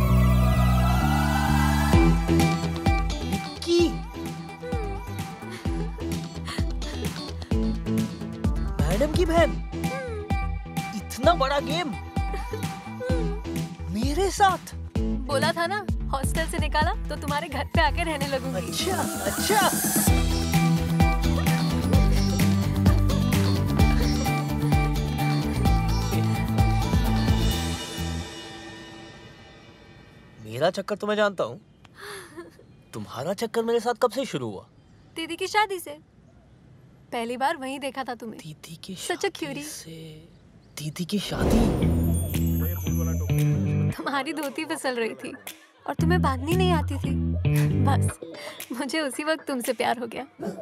निक्की, मैडम की बहन, इतना बड़ा गेम मेरे साथ। बोला था ना, हॉस्टल से निकाला तो तुम्हारे घर पे आके रहने लगूंगी। अच्छा अच्छा। मेरा चक्कर तो मैं जानता हूँ, तुम्हारा चक्कर मेरे साथ कब से शुरू हुआ? दीदी की शादी से। पहली बार वहीं देखा था तुम्हें। दीदी की सच अ क्यूरी। दीदी की शादी? तुम्हारी धोती फिसल रही थी और तुम्हें बांधनी नहीं आती थी। बस मुझे उसी वक्त तुमसे प्यार हो गया।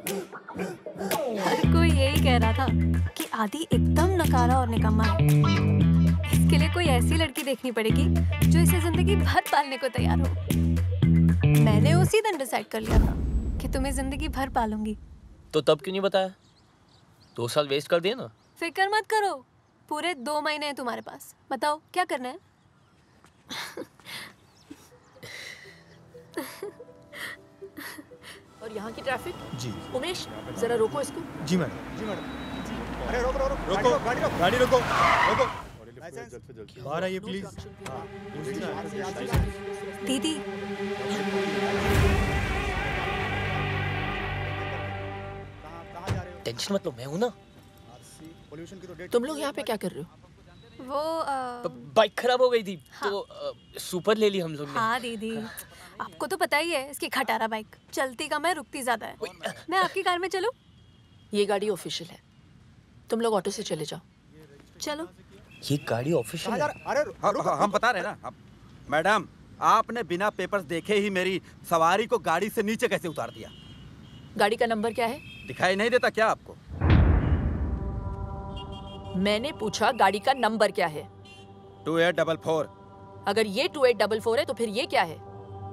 हर कोई यही कह रहा था कि आदि एकदम नकारा और निकम्मा है। इसके लिए कोई ऐसी लड़की देखनी पड़ेगी जो इसे जिंदगी भर पालने को तैयार हो। मैंने उसी दिन डिसाइड कर लिया था कि तुम्हें जिंदगी भर पालूंगी। तो तब क्यों नहीं बताया? दो साल वेस्ट कर दिए ना। फिक्र मत करो, पूरे दो महीने हैं तुम्हारे पास। बताओ क्या करना है? और यहाँ की ट्रैफिक? जी। उमेश जरा रोको इसको। जी मैडम। जी मैडम। अरे रोको रोको रोको गाड़ी रोको गाड़ी रोको रोको। लाइसेंस बाहर आइए प्लीज। दीदी टेंशन मत लो, मैं हूं ना। तुम लोग यहाँ पे क्या कर रहे हो? वो आ... बाइक खराब हो गई थी हाँ। तो आ, सुपर ले ली हम लोग ने। हाँ दीदी, आपको तो पता ही है इसकी खटारा बाइक चलती कम है रुकती ज्यादा है। मैं आपकी कार में चलूं? ये गाड़ी ऑफिशियल है, तुम लोग ऑटो से चले जाओ। चलो। ये गाड़ी ऑफिशियल है? अरे हाँ, हम बता रहे हैं ना मैडम, आपने बिना पेपर्स देखे ही मेरी सवारी को गाड़ी से नीचे कैसे उतार दिया? गाड़ी का नंबर क्या है? दिखाई नहीं देता क्या आपको? मैंने पूछा गाड़ी का नंबर क्या है? Two eight double four. अगर ये टू एट डबल फोर है तो फिर ये क्या है?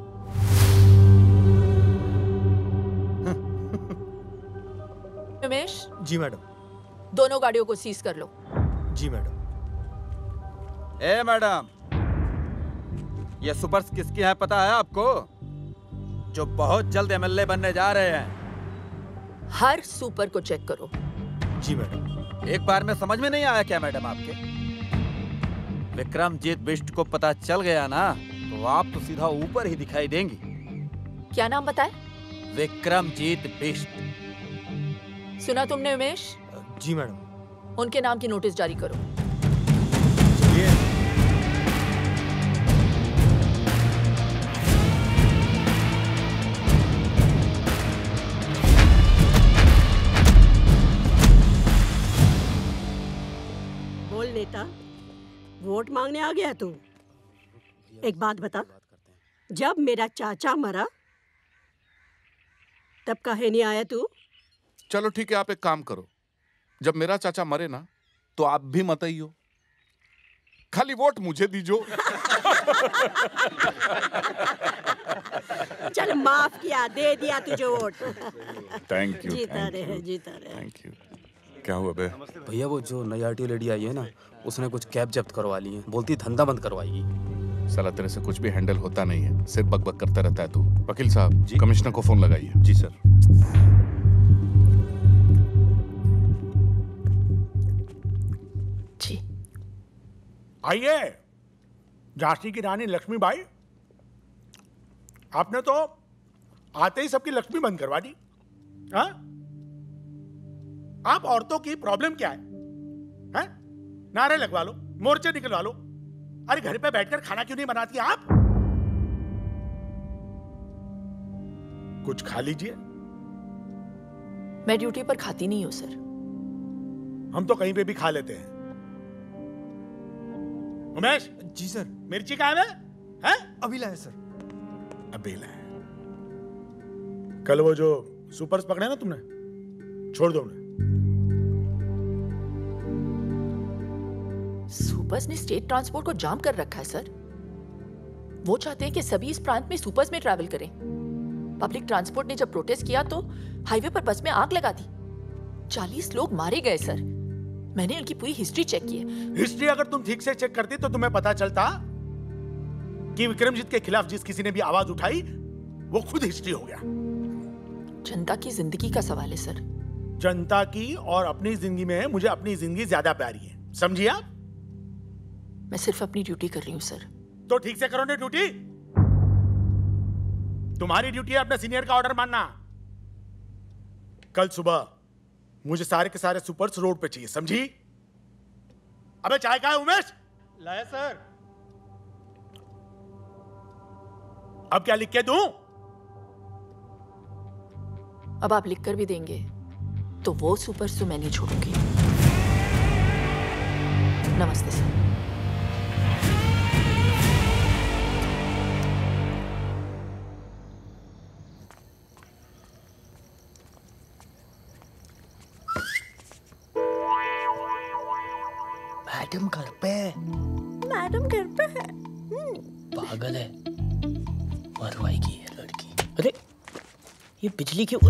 उमेश। जी मैडम। दोनों गाड़ियों को सीज कर लो। जी मैडम। ए मैडम, ये सुपर्स किसकी है पता है आपको? जो बहुत जल्द एमएलए बनने जा रहे हैं। हर सुपर को चेक करो। जी मैडम। एक बार में समझ में नहीं आया क्या मैडम आपके? विक्रमजीत बिष्ट को पता चल गया ना तो आप तो सीधा ऊपर ही दिखाई देंगी। क्या नाम बताए? विक्रमजीत बिष्ट। सुना तुमने उमेश? जी मैडम। उनके नाम की नोटिस जारी करो। बोल नेता, वोट मांगने आ गया तू? एक बात बता, जब मेरा चाचा मरा तब काहे नहीं आया तू? चलो ठीक है, आप एक काम करो, जब मेरा चाचा मरे ना तो आप भी मत आइयो, खाली वोट मुझे दीजो। चल माफ किया, दे दिया तुझे वोट। Thank you. जीता रहे, जीता रहे। Thank you. क्या हुआ बे? भैया वो जो नई आरटीओ लेडी आई है ना, उसने कुछ कैब जब्त करवा ली है, बोलती धंधा बंद करवाएगी। साला तेरे से कुछ भी हैंडल होता नहीं है, सिर्फ बकबक करता रहता है तू। वकील साहब जी, कमिश्नर को फोन लगाइए। जी सर। जी आइए। झांसी की रानी लक्ष्मीबाई, आपने तो आते ही सबकी लक्ष्मी बंद करवा दी। हाँ? आप औरतों की प्रॉब्लम क्या है? हैं? नारे लगवा लो, मोर्चे निकलवा लो। अरे घर पे बैठकर खाना क्यों नहीं बनाती आप? कुछ खा लीजिए। मैं ड्यूटी पर खाती नहीं हूं सर। हम तो कहीं पे भी खा लेते हैं। उमेश। जी सर। मिर्ची कहाँ है? हैं? अभी लाए सर। अभी लाए। कल वो जो सुपर्स पकड़े ना तुमने, छोड़ दो उन्हें। सुपर्स ने स्टेट ट्रांसपोर्ट को जाम कर रखा है सर। वो चाहते हैं कि सभी इस प्रांत में सुपर्स में ट्रैवल करें। पब्लिक ट्रांसपोर्ट ने जब प्रोटेस्ट किया तो हाईवे पर बस में आग लगा दी। चालीस लोग मारे गए सर। मैंने उनकी पूरी हिस्ट्री चेक की है। हिस्ट्री अगर तुम ठीक से चेक करती तो तुम्हें पता चलता कि विक्रमजीत के खिलाफ जिस किसी ने भी आवाज उठाई वो खुद हिस्ट्री हो गया। जनता की जिंदगी का सवाल है सर। जनता की और अपनी जिंदगी में मुझे अपनी जिंदगी ज्यादा प्यारी है, समझिए आप? मैं सिर्फ अपनी ड्यूटी कर रही हूँ सर। तो ठीक से करो ना ड्यूटी। तुम्हारी ड्यूटी है अपने सीनियर का ऑर्डर मानना। कल सुबह मुझे सारे के सारे सुपर्स रोड पे चाहिए, समझी? अबे चाय का है उमेश? लाया सर। अब क्या लिख के दूं? अब आप लिख कर भी देंगे तो वो सुपर्स तो मैं नहीं छोड़ूंगी। नमस्ते सर। पागल है, मरवाएगी ये लड़की। अरे ये बिजली क्यों?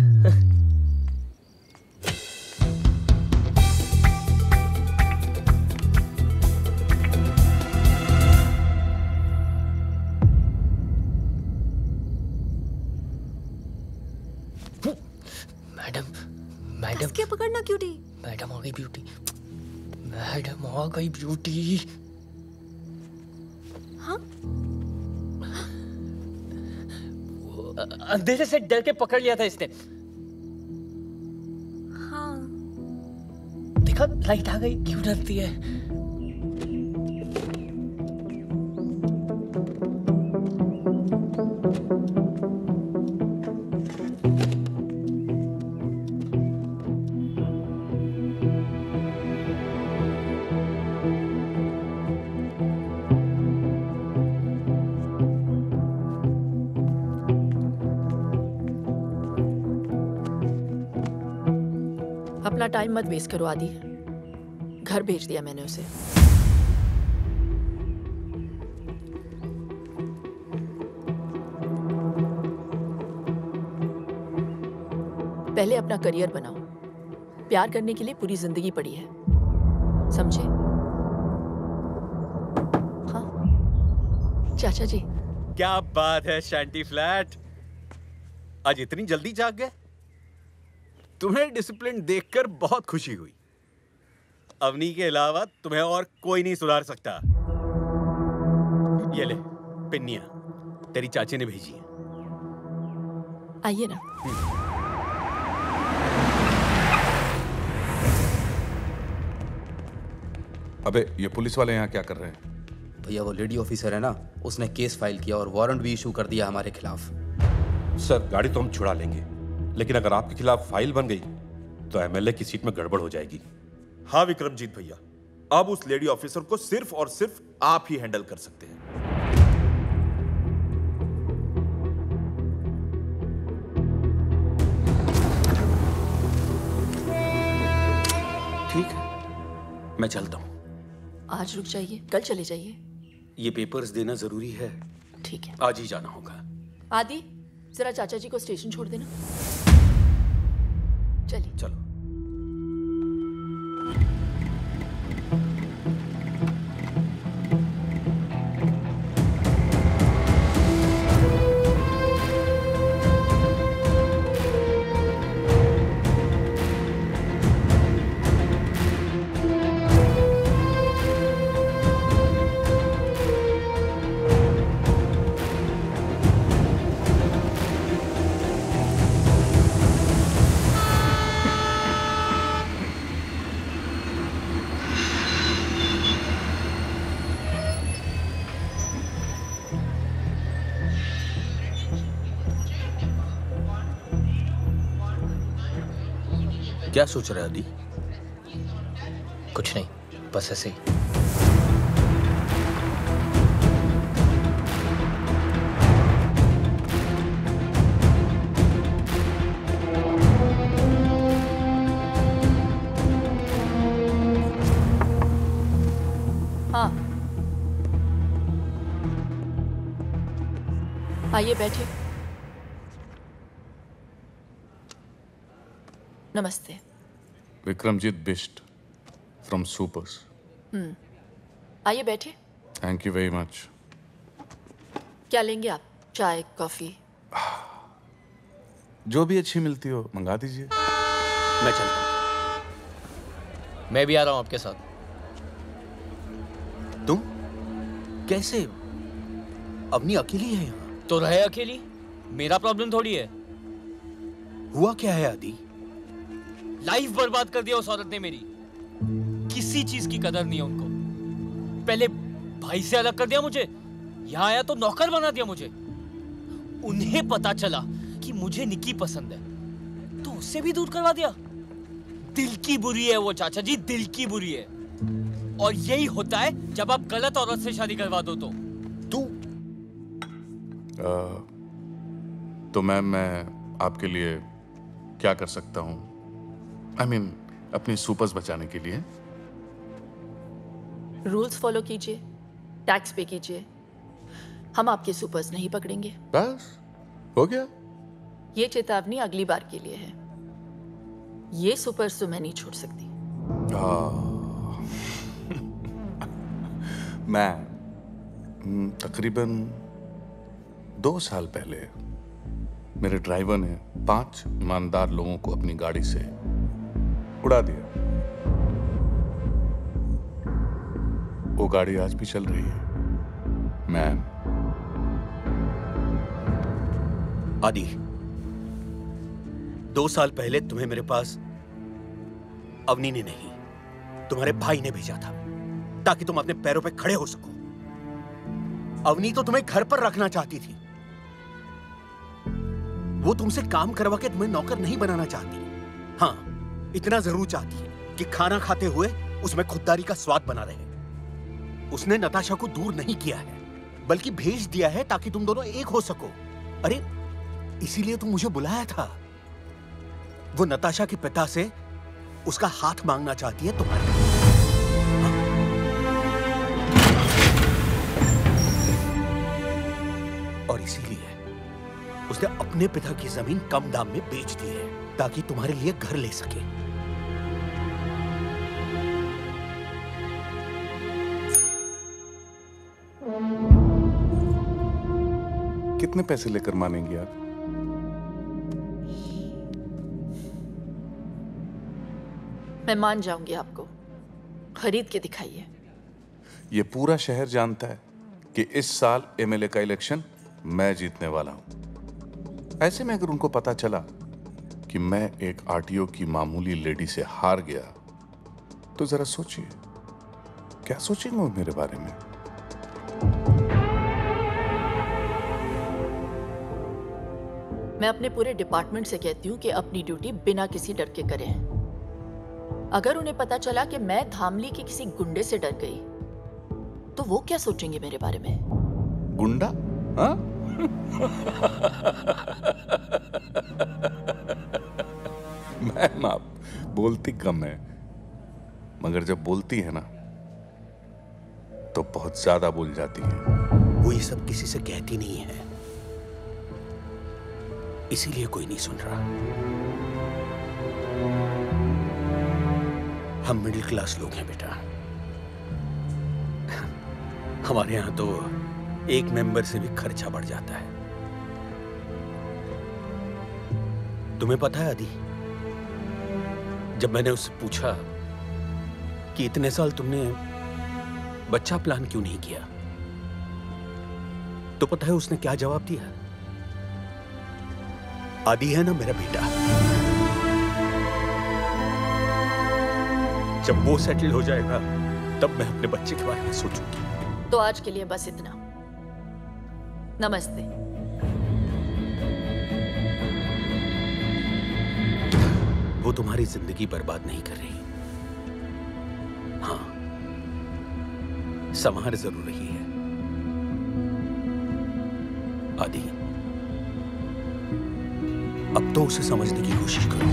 मैडम मैडम क्या पकड़ना क्यूटी? मैडम आ गई ब्यूटी, मैडम आ गई ब्यूटी। हाँ? अंधेरे से डर के पकड़ लिया था इसने। हाँ। देखा लाइट आ गई, क्यों डरती है? अपना टाइम मत वेस्ट करो आदि, घर भेज दिया मैंने उसे। पहले अपना करियर बनाओ, प्यार करने के लिए पूरी जिंदगी पड़ी है, समझे? हाँ चाचा जी। क्या बात है शैंटी फ्लैट, आज इतनी जल्दी जाग गए? तुम्हें डिसिप्लिन देखकर बहुत खुशी हुई। अवनी के अलावा तुम्हें और कोई नहीं सुधार सकता। ये ले पिन्निया, तेरी चाची ने भेजी है। आइए ना। अबे ये पुलिस वाले यहाँ क्या कर रहे हैं? भैया वो लेडी ऑफिसर है ना, उसने केस फाइल किया और वारंट भी इशू कर दिया हमारे खिलाफ। सर गाड़ी तो हम छुड़ा लेंगे, लेकिन अगर आपके खिलाफ फाइल बन गई तो एमएलए की सीट में गड़बड़ हो जाएगी। हाँ विक्रमजीत भैया, अब उस लेडी ऑफिसर को सिर्फ और सिर्फ आप ही हैंडल कर सकते हैं। ठीक है, मैं चलता हूँ। आज रुक जाइए, कल चले जाइए। ये पेपर्स देना जरूरी है। ठीक है, आज ही जाना होगा। आदि जरा चाचा जी को स्टेशन छोड़ देना। चलिए। चलो। क्या सोच रहे आदि? कुछ नहीं, बस ऐसे ही। हाँ आइए बैठिए। नमस्ते। Vikramjit Bisht from Supers. हम्म आइए बैठिए। Thank you very much. क्या लेंगे आप? चाय, कॉफी? जो भी अच्छी मिलती हो मंगा दीजिए। मैं चलता हूँ। मैं भी आ रहा हूँ आपके साथ। तुम कैसे? अवनी अकेली है यहाँ? तो रहे अकेली, मेरा प्रॉब्लम थोड़ी है। हुआ क्या है आदि? लाइफ बर्बाद कर दिया उस औरत ने मेरी। किसी चीज की कदर नहीं है उनको। पहले भाई से अलग कर दिया मुझे, यहाँ आया तो नौकर बना दिया मुझे। उन्हें पता चला कि मुझे निकी पसंद है तो उससे भी दूर करवा दिया। दिल की बुरी है वो चाचा जी, दिल की बुरी है। और यही होता है जब आप गलत औरत से शादी करवा दो तो। तू तो मैम मैं आपके लिए क्या कर सकता हूँ? आई I मीन mean, अपनी सुपर्स बचाने के लिए। रूल्स फॉलो कीजिए, टैक्स पे कीजिए, हम आपके सुपर्स नहीं पकड़ेंगे। बस हो गया। ये चेतावनी अगली बार के लिए है। ये सुपर्स तो मैं नहीं छोड़ सकती। मैं हम्म, तकरीबन दो साल पहले मेरे ड्राइवर ने पांच ईमानदार लोगों को अपनी गाड़ी से उड़ा दिया। वो गाड़ी आज भी चल रही है। मैम आदि, दो साल पहले तुम्हें मेरे पास अवनी ने नहीं, तुम्हारे भाई ने भेजा था ताकि तुम अपने पैरों पे खड़े हो सको। अवनी तो तुम्हें घर पर रखना चाहती थी। वो तुमसे काम करवा के तुम्हें नौकर नहीं बनाना चाहती। हाँ, इतना जरूर चाहती है कि खाना खाते हुए उसमें खुददारी का स्वाद बना रहे। उसने नताशा को दूर नहीं किया है, बल्कि भेज दिया है ताकि तुम दोनों एक हो सको। अरे, इसीलिए तुम मुझे बुलाया था। वो नताशा के पिता से उसका हाथ मांगना चाहती है तुम्हारे। और इसीलिए उसने अपने पिता की जमीन कम दाम में बेच दी है ताकि तुम्हारे लिए घर ले सके। कितने पैसे लेकर मानेंगी आप? मैं मान जाऊंगी आपको। खरीद के दिखाइए। ये पूरा शहर जानता है कि इस साल एमएलए का इलेक्शन मैं जीतने वाला हूं। ऐसे में अगर उनको पता चला कि मैं एक आरटीओ की मामूली लेडी से हार गया, तो जरा सोचिए क्या सोचेंगे वो मेरे बारे में। मैं अपने पूरे डिपार्टमेंट से कहती हूँ कि अपनी ड्यूटी बिना किसी डर के करें। अगर उन्हें पता चला कि मैं धामली के किसी गुंडे से डर गई, तो वो क्या सोचेंगे मेरे बारे में? गुंडा? हाँ? मैम, आप बोलती कम है, मगर जब बोलती है ना तो बहुत ज्यादा बोल जाती है। वो ये सब किसी से कहती नहीं है, इसीलिए कोई नहीं सुन रहा। हम मिडिल क्लास लोग हैं बेटा। हमारे यहां तो एक मेंबर से भी खर्चा बढ़ जाता है। तुम्हें पता है आदि, जब मैंने उससे पूछा कि इतने साल तुमने बच्चा प्लान क्यों नहीं किया, तो पता है उसने क्या जवाब दिया? आदि है ना मेरा बेटा, जब वो सेटल हो जाएगा तब मैं अपने बच्चे के बारे में सोचूंगी। तो आज के लिए बस इतना। नमस्ते। वो तुम्हारी जिंदगी बर्बाद नहीं कर रही। हाँ, संभार जरूर रही है। आदि, अब तो उसे समझने की कोशिश करो।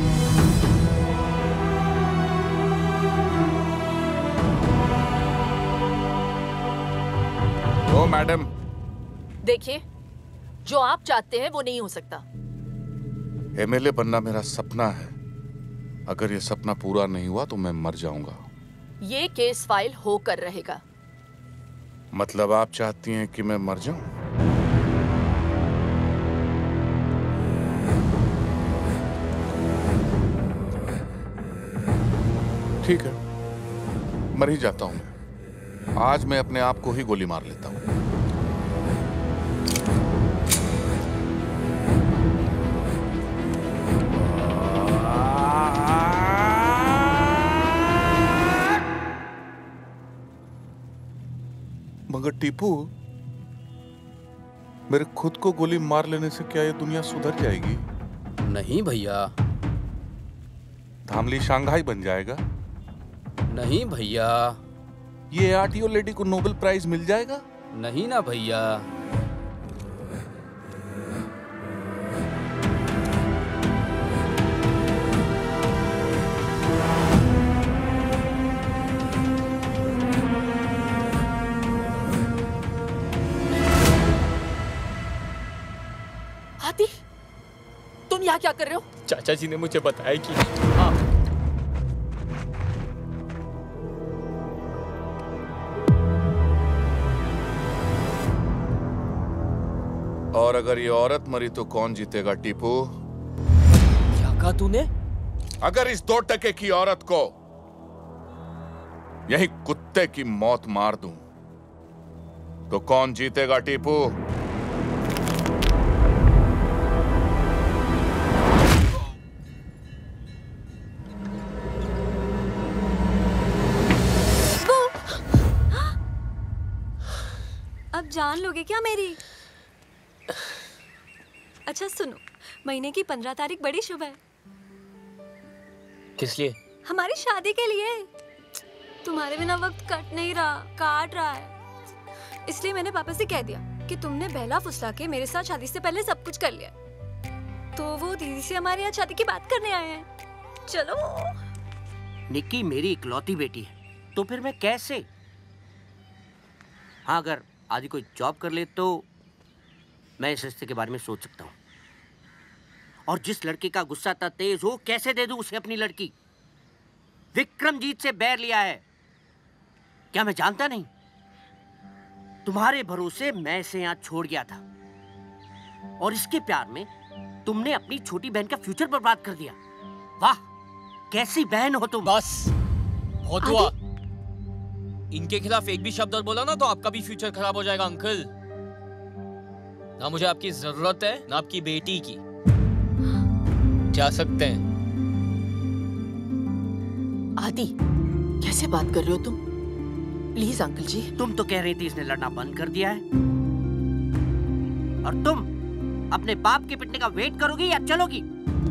ओ मैडम, देखिए, जो आप चाहते हैं वो नहीं हो सकता। एमएलए बनना मेरा सपना है। अगर ये सपना पूरा नहीं हुआ तो मैं मर जाऊंगा। ये केस फाइल होकर रहेगा। मतलब आप चाहती हैं कि मैं मर जाऊं? ठीक है, मर ही जाता हूं मैं। आज मैं अपने आप को ही गोली मार लेता हूं। मगर टीपू, मेरे खुद को गोली मार लेने से क्या ये दुनिया सुधर जाएगी? नहीं भैया। धामली शंघाई बन जाएगा? नहीं भैया। ये आरटीओ लेडी को नोबेल प्राइज मिल जाएगा? नहीं ना भैया। तुम यहाँ क्या कर रहे हो? चाचा जी ने मुझे बताया कि हाँ। और अगर ये औरत मरी तो कौन जीतेगा टीपू? क्या कहा तूने? अगर इस दो टके की औरत को यही कुत्ते की मौत मार दूं तो कौन जीतेगा टीपू? अब जान लोगे क्या मेरी? अच्छा सुनो, महीने की पंद्रह तारीख बड़ी शुभ है। किस लिए? हमारी शादी के लिए। तुम्हारे बिना वक्त कट नहीं रहा, काट रहा है। इसलिए मैंने पापा से कह दिया कि तुमने बहला फुसला के मेरे साथ शादी से पहले सब कुछ कर लिया। तो वो दीदी से हमारे यहाँ शादी की बात करने आए हैं। चलो। निक्की मेरी इकलौती बेटी है, तो फिर मैं कैसे? हाँ, अगर आदि कोई जॉब कर ले तो मैं इस रिश्ते के बारे में सोच सकता हूँ। और जिस लड़के का गुस्सा इतना तेज हो, कैसे दे दूं उसे अपनी लड़की? विक्रमजीत से बैर लिया है, क्या मैं जानता नहीं? तुम्हारे भरोसे मैं इसे यहाँ छोड़ गया था और इसके प्यार में तुमने अपनी छोटी बहन का फ्यूचर बर्बाद कर दिया। वाह, कैसी बहन हो तुम। बस बहुत हुआ। इनके खिलाफ एक भी शब्द और बोला ना तो आपका भी फ्यूचर खराब हो जाएगा अंकल। ना मुझे आपकी जरूरत है ना आपकी बेटी की। जा सकते हैं। आदि, कैसे बात कर रहे हो तुम? प्लीज अंकल जी। तुम तो कह रही थी इसने लड़ना बंद कर दिया है, और तुम अपने बाप के पिटने का वेट करोगी या चलोगी?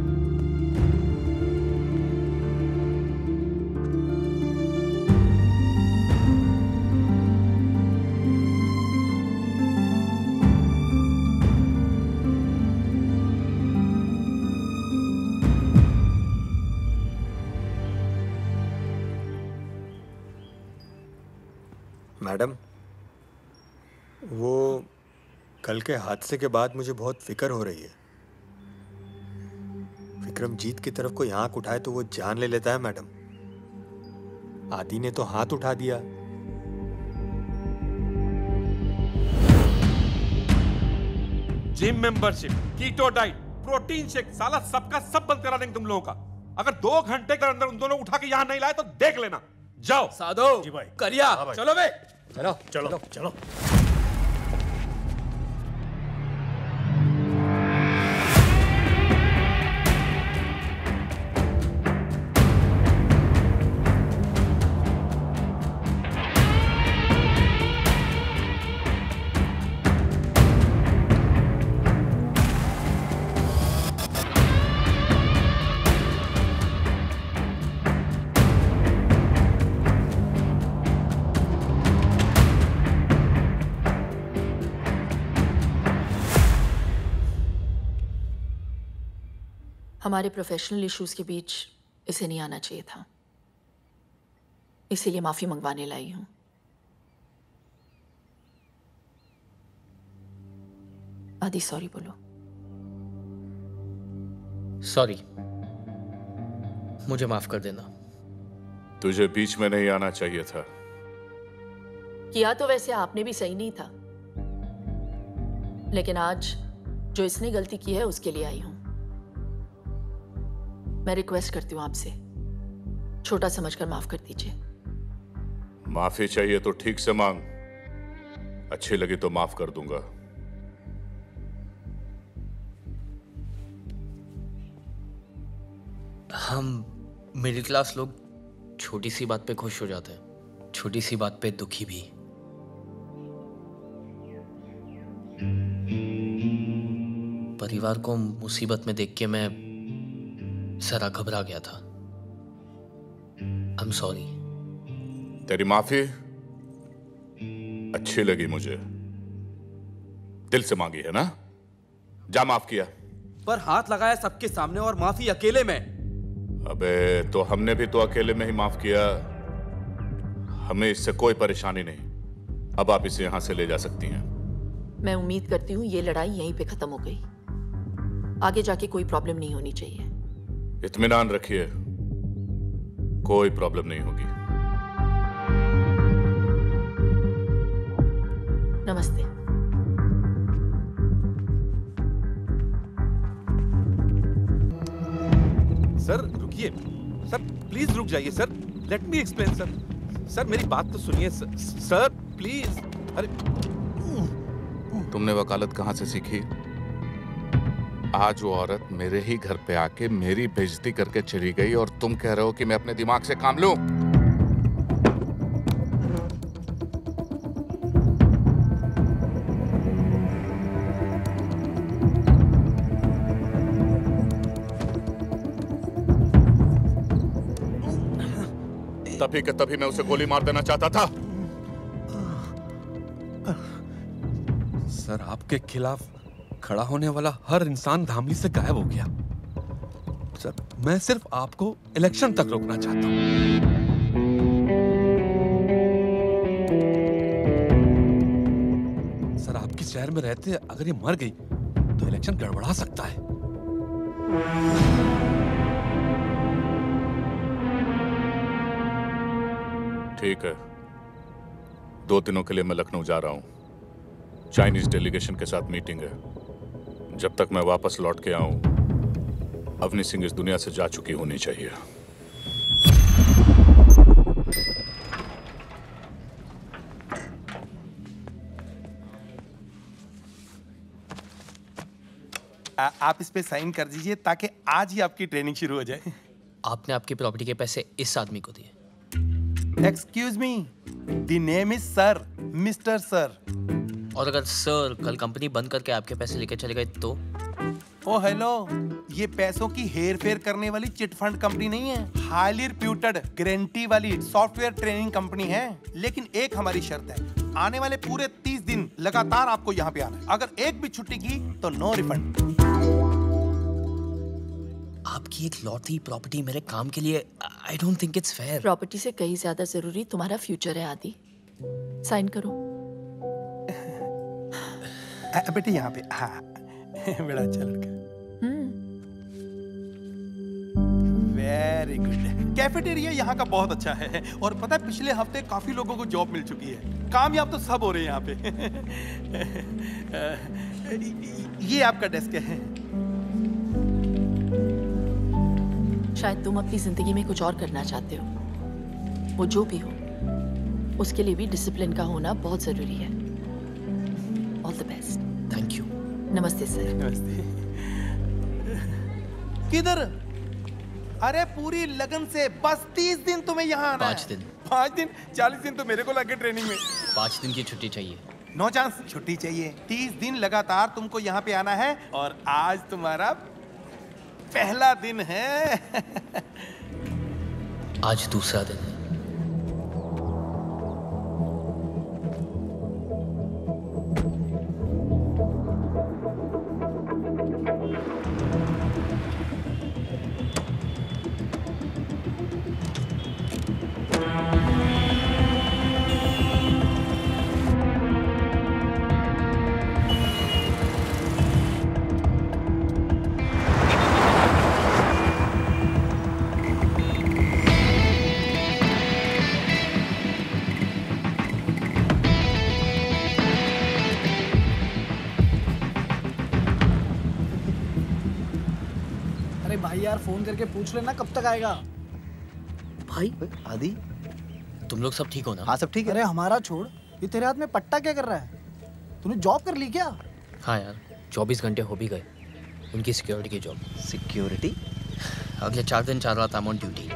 मैडम, वो कल के हादसे के बाद मुझे बहुत फिक्र हो रही है। विक्रमजीत की तरफ कोई आंख उठाए तो वो जान ले लेता है मैडम। आदि ने तो हाथ उठा दिया। Gym membership, keto diet, protein shake, साला सबका सब बंद करा देंगे तुम लोगों का। अगर दो घंटे के अंदर उन दोनों उठा के यहाँ नहीं लाए तो देख लेना। जाओ। साधो जी भाई। करिया। हाँ भाई। चलो बे। चलो चलो चलो। हमारे प्रोफेशनल इश्यूज के बीच इसे नहीं आना चाहिए था, इसीलिए माफी मंगवाने लाई हूं। आदि सॉरी बोलो। सॉरी, मुझे माफ कर देना। तुझे बीच में नहीं आना चाहिए था। किया तो वैसे आपने भी सही नहीं था, लेकिन आज जो इसने गलती की है उसके लिए आई हूं। मैं रिक्वेस्ट करती हूँ आपसे, छोटा समझकर माफ कर दीजिए। माफी चाहिए तो ठीक से मांग, अच्छी लगी तो माफ कर दूंगा। हम मिडिल क्लास लोग छोटी सी बात पे खुश हो जाते हैं, छोटी सी बात पे दुखी भी। परिवार को मुसीबत में देख के मैं जरा घबरा गया था। I am sorry. तेरी माफी अच्छी लगी मुझे, दिल से मांगी है ना? जा माफ किया। पर हाथ लगाया सबके सामने और माफी अकेले में। अबे तो हमने भी तो अकेले में ही माफ किया, हमें इससे कोई परेशानी नहीं। अब आप इसे यहां से ले जा सकती हैं। मैं उम्मीद करती हूँ ये लड़ाई यहीं पे खत्म हो गई। आगे जाके कोई प्रॉब्लम नहीं होनी चाहिए। इत्मीनान रखिए, कोई प्रॉब्लम नहीं होगी। नमस्ते। सर रुकिए, सर प्लीज रुक जाइए sir, let me explain sir. Sir मेरी बात तो सुनिए सर, सर प्लीज। अरे तुमने वकालत कहां से सीखी? आज वो औरत मेरे ही घर पे आके मेरी बेइज्जती करके चली गई और तुम कह रहे हो कि मैं अपने दिमाग से काम लूं? तभी के तभी मैं उसे गोली मार देना चाहता था। सर आपके खिलाफ खड़ा होने वाला हर इंसान धामली से गायब हो गया। सर मैं सिर्फ आपको इलेक्शन तक रोकना चाहता हूं। सर आपके शहर में रहते अगर ये मर गई तो इलेक्शन गड़बड़ा सकता है। ठीक है, दो दिनों के लिए मैं लखनऊ जा रहा हूं। चाइनीज डेलीगेशन के साथ मीटिंग है। जब तक मैं वापस लौट के आऊं, अवनी सिंह इस दुनिया से जा चुकी होनी चाहिए। आ, आप इस पे साइन कर दीजिए ताकि आज ही आपकी ट्रेनिंग शुरू हो जाए। आपने आपकी प्रॉपर्टी के पैसे इस आदमी को दिए? Excuse me, the name is sir, mister sir. और अगर सर कल कंपनी बंद करके आपके पैसे लेके चले गए तो? ओ हेलो, ये पैसों की हेर फेर करने वाली चिट फंड कंपनी नहीं है, हाईली रिप्यूटेड गारंटी वाली सॉफ्टवेयर ट्रेनिंग कंपनी है। लेकिन एक हमारी शर्त है, आने वाले पूरे तीस दिन लगातार आपको यहाँ पे आना है। अगर एक भी छुट्टी की तो नो रिफंड। आपकी एक लौटी प्रॉपर्टी मेरे काम के लिए, I don't think it's fair. Property से कहीं ज्यादा जरूरी तुम्हारा फ्यूचर है आदि। साइन करो। बेटे यहाँ पे, हाँ बड़ा अच्छा लड़का। Very good. कैफेटेरिया यहाँ का बहुत अच्छा है और पता है पिछले हफ्ते काफी लोगों को जॉब मिल चुकी है। कामयाब तो सब हो रहे हैं यहाँ पे। ये आपका डेस्क है। शायद तुम अपनी जिंदगी में कुछ और करना चाहते हो, वो जो भी हो, उसके लिए भी डिसिप्लिन का होना बहुत जरूरी है। All the best. Thank you. नमस्ते सर। नमस्ते। किधर? अरे पूरी लगन से, बस तीस दिन तुम्हें यहाँ आना है। पाँच दिन। पाँच दिन? चालीस दिन तो मेरे को लगे ट्रेनिंग में। पाँच दिन की छुट्टी चाहिए। नो चांस, छुट्टी चाहिए। तीस दिन लगातार तुमको यहाँ पे आना है और आज तुम्हारा पहला दिन है। आज दूसरा दिन है। भाई यार फोन करके पूछ लेना कब तक आएगा। भाई आदि, तुम लोग सब ठीक हो ना? हाँ सब ठीक है। अरे हमारा छोड़, ये तेरे हाथ में पट्टा क्या कर रहा है? तूने जॉब कर ली क्या? हाँ यार, चौबीस घंटे हो भी गए। उनकी सिक्योरिटी की जॉब। सिक्योरिटी? अगले चार दिन चार रात ऑन ड्यूटी।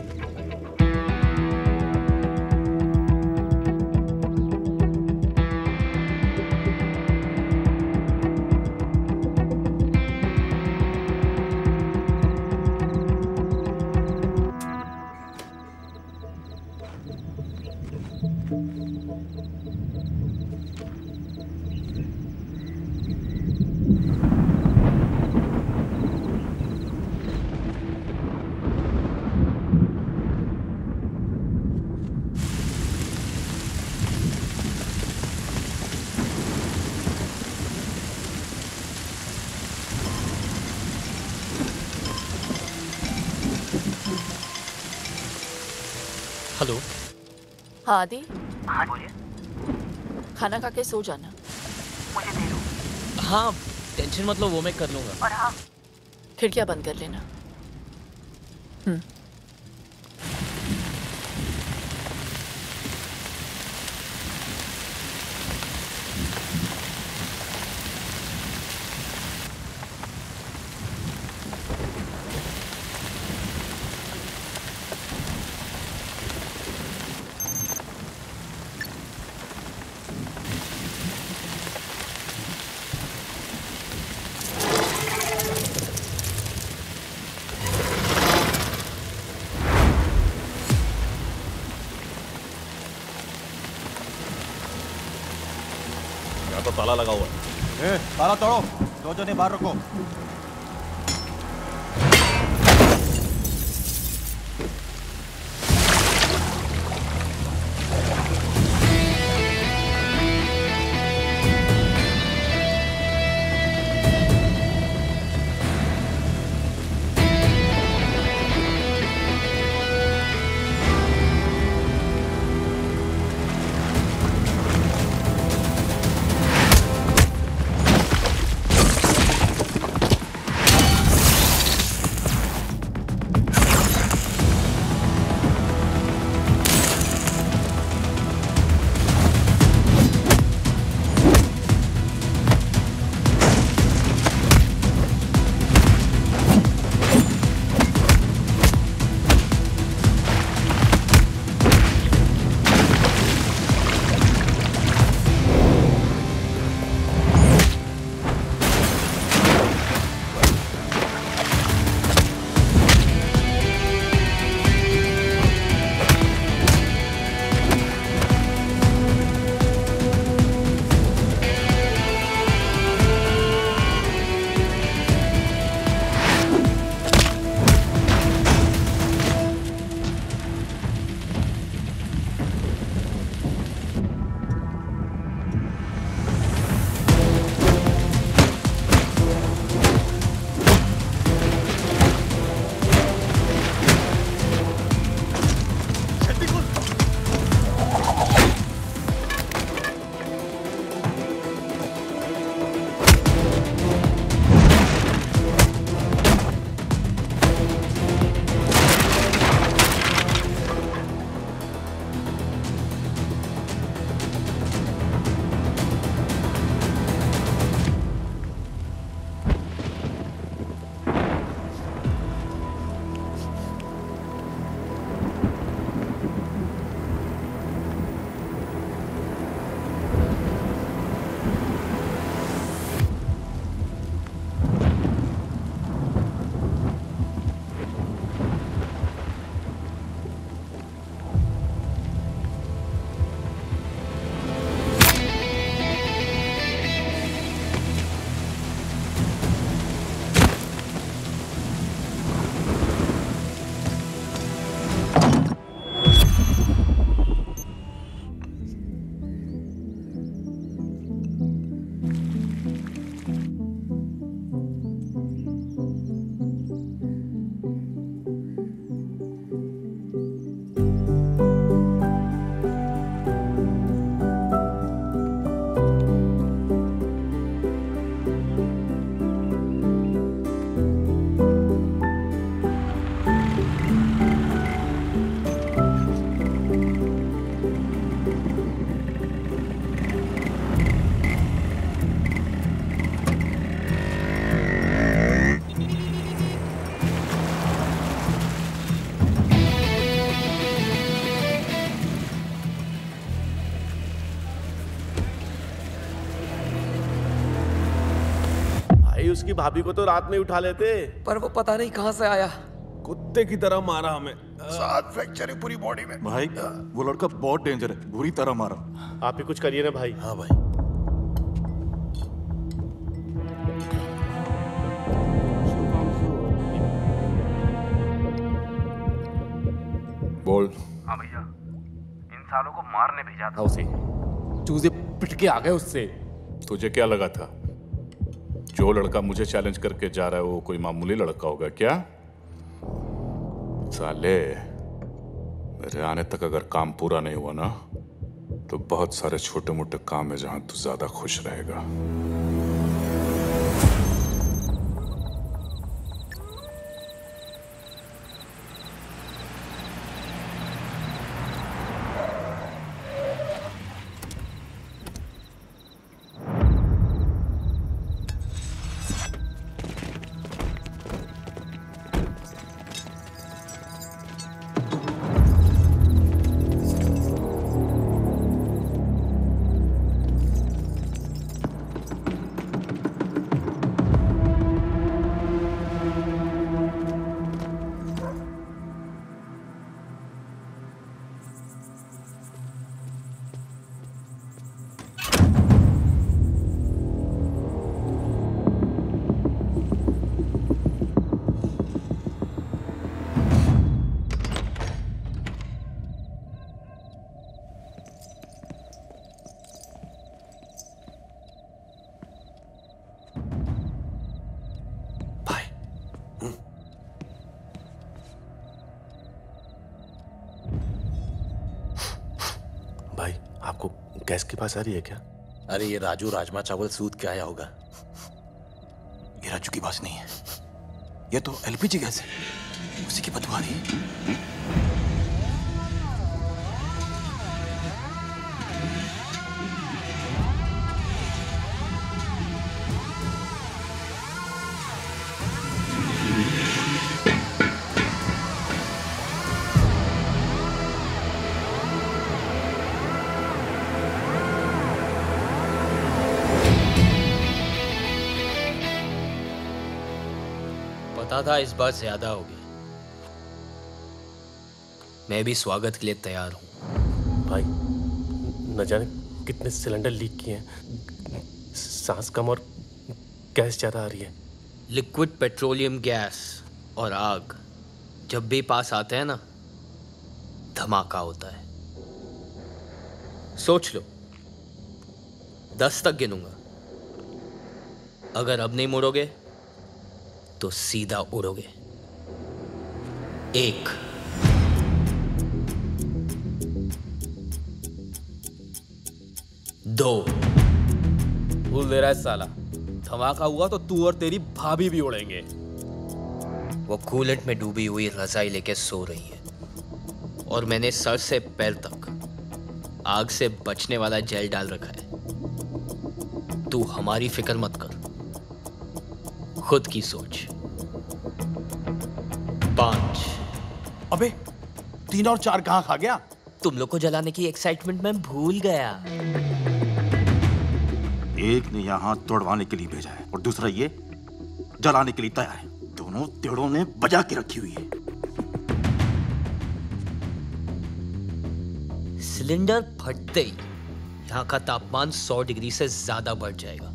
हेलो। हाँ आदि, हाँ बोलिए। खाना खा के सो जाना। मुझे दे दो। हाँ टेंशन मत लो, वो मैं कर लूंगा। और हाँ, खिड़कियां बंद कर लेना। हम्म। तो ताला लगा हुआ है। ताला तोड़ो, दो जने बाहर रखो। उसकी भाभी को तो रात में उठा लेते, पर वो पता नहीं कहां से आया। कुत्ते की तरह मारा हमें। सात फ्रैक्चर है पूरी बॉडी में। भाई वो लड़का बहुत डेंजर है, बुरी तरह मारा। आप ही कुछ करिए ना भाई। हाँ भाई। बोल। हाँ भैया, इन सालों को मारने भेजा था उसे। चूजे पिट के आ गए उससे। तुझे क्या लगा था जो लड़का मुझे चैलेंज करके जा रहा है वो कोई मामूली लड़का होगा क्या? साले मेरे आने तक अगर काम पूरा नहीं हुआ ना, तो बहुत सारे छोटे मोटे काम है जहां तू ज्यादा खुश रहेगा। भाई आपको गैस की पास आ रही है क्या? अरे ये राजू राजमा चावल सूद के आया होगा। ये राजू की बात नहीं है, ये तो एलपीजी गैस है, उसी की बदबू आ रही है। पता था इस बार ज्यादा होगी। मैं भी स्वागत के लिए तैयार हूं। भाई न जाने कितने सिलेंडर लीक किए हैं, सांस कम और गैस ज्यादा आ रही है। लिक्विड पेट्रोलियम गैस और आग जब भी पास आते हैं ना, धमाका होता है। सोच लो, दस तक गिनूंगा। अगर अब नहीं मुड़ोगे तो सीधा उड़ोगे। एक, दो। भूल दे रहा है साला, धमाका हुआ तो तू और तेरी भाभी भी उड़ेंगे। वो कूलेंट में डूबी हुई रजाई लेके सो रही है और मैंने सर से पैर तक आग से बचने वाला जेल डाल रखा है। तू हमारी फिक्र मत कर, खुद की सोच। पांच। अबे तीन और चार कहां खा गया? तुम लोग को जलाने की एक्साइटमेंट में भूल गया। एक ने यहाँ तोड़वाने के लिए भेजा है और दूसरा ये जलाने के लिए तैयार है। दोनों तेड़ों ने बजा के रखी हुई है। सिलेंडर फटते ही यहाँ का तापमान सौ डिग्री से ज्यादा बढ़ जाएगा।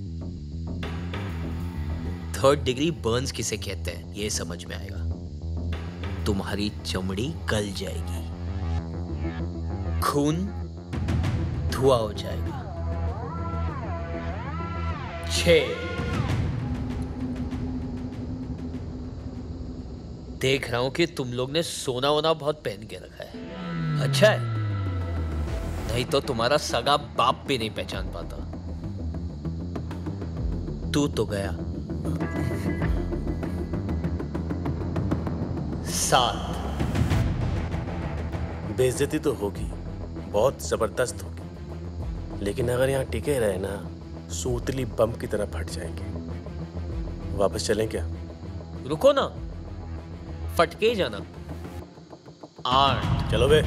थर्ड डिग्री बर्न्स किसे कहते हैं ये समझ में आएगा। तुम्हारी चमड़ी गल जाएगी, खून धुआं हो जाएगा। छह। देख रहा हूं कि तुम लोग ने सोना वोना बहुत पहन के रखा है। अच्छा है, नहीं तो तुम्हारा सगा बाप भी नहीं पहचान पाता। तू तो गया। सात। बेइज्जती तो होगी, बहुत जबरदस्त होगी, लेकिन अगर यहाँ टिके रहे ना, सूतली बम की तरह फट जाएंगे। वापस चलें क्या? रुको ना, फटके जाना। आठ। चलो बे।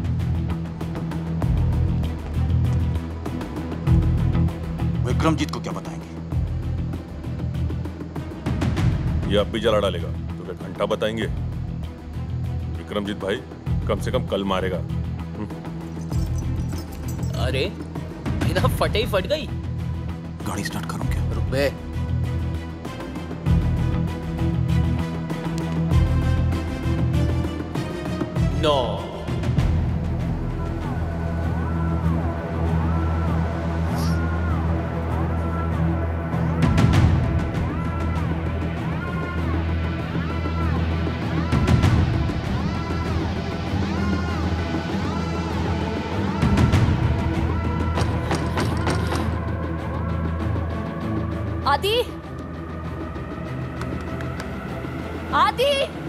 विक्रमजीत को क्या बताएंगे? ये अब भी जला डालेगा तो क्या घंटा बताएंगे? विक्रमजीत भाई कम से कम कल मारेगा। अरे बिना फटे ही फट गई। गाड़ी स्टार्ट करूं क्या? रुक बे। नौ। आदि, आदि,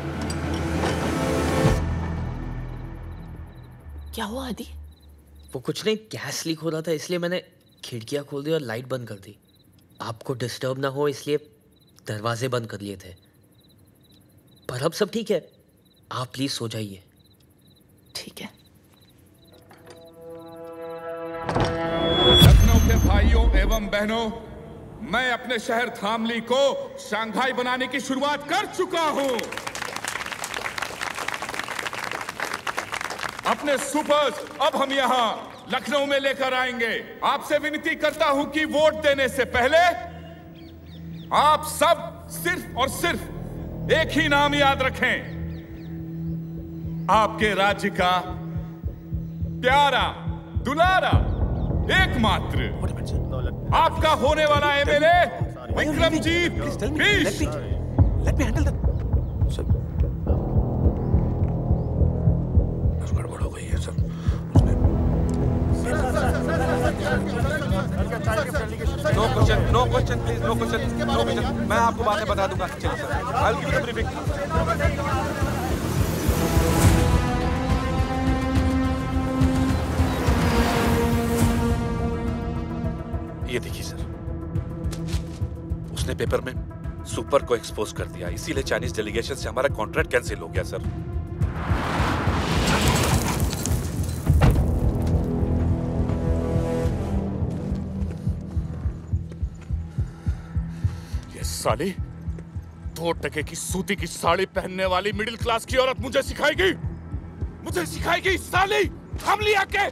क्या हुआ आदि? वो कुछ नहीं, गैस लीक हो रहा था इसलिए मैंने खिड़कियां खोल दी और लाइट बंद कर दी। आपको डिस्टर्ब ना हो इसलिए दरवाजे बंद कर लिए थे। पर अब सब ठीक है, आप प्लीज सो जाइए। ठीक है। लखनऊ के भाइयों एवं बहनों, मैं अपने शहर धामली को शंघाई बनाने की शुरुआत कर चुका हूं। अपने सुपर्स अब हम यहां लखनऊ में लेकर आएंगे। आपसे विनती करता हूं कि वोट देने से पहले आप सब सिर्फ और सिर्फ एक ही नाम याद रखें, आपके राज्य का प्यारा दुलारा एकमात्र आपका होने वाला MLA Vikramjit Bisht. Let me handle that. गड़बड़ हो गई है sir. No question, no question please, no question, no question. मैं आपको बाद में बता दूंगा। चलिए sir, I will give you the briefing. ये देखिए सर, उसने पेपर में सुपर को एक्सपोज कर दिया, इसीलिए चाइनीज डेलीगेशन से हमारा कॉन्ट्रैक्ट कैंसिल हो गया सर। ये साली दो टके की सूती की साड़ी पहनने वाली मिडिल क्लास की औरत मुझे सिखाएगी, मुझे सिखाएगी साली हम लिया के।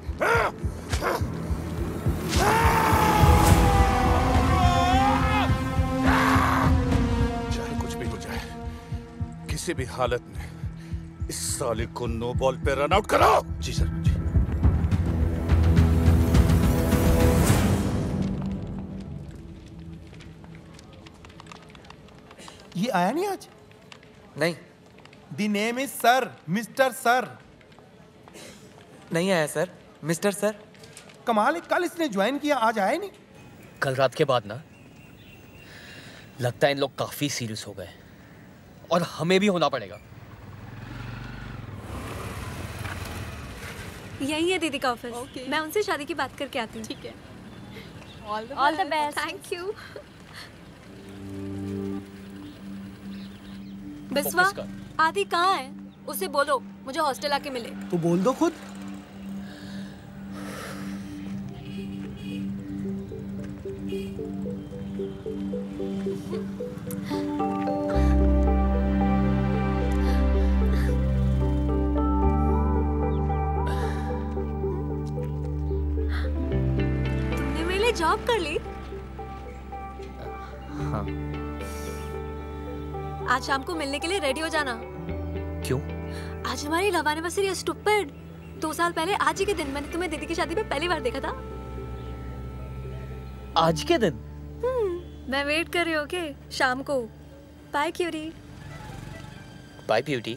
चाहे कुछ भी हो जाए, किसी भी हालत में इस साले को नो बॉल पे रन आउट करो। जी सर, जी। ये आया नहीं आज? नहीं। The name is sir, mister sir. नहीं आया सर, मिस्टर सर। कमाल है, कल इसने ज्वाइन किया, आज आया नहीं। कल रात के बाद ना लगता है इन लोग काफी सीरियस हो गए और हमें भी होना पड़ेगा। यही है दीदी का ऑफिस। okay. मैं उनसे शादी की बात करके आती हूँ। ठीक है। All the best. Thank you. Biswa, Aadi कहाँ है? उसे बोलो मुझे हॉस्टल आके मिले। तो बोल दो खुद। तुमने मेरे लिए जॉब कर ली? हाँ। आज शाम को मिलने के लिए रेडी हो जाना। क्यों? आज हमारी लव एनिवर्सरी है स्टूपिड। दो साल पहले आज ही के दिन मैंने तुम्हें दीदी की शादी में पहली बार देखा था। आज के दिन? हम्म, मैं वेट कर रही हूँ के शाम को। Bye Curie. Bye beauty.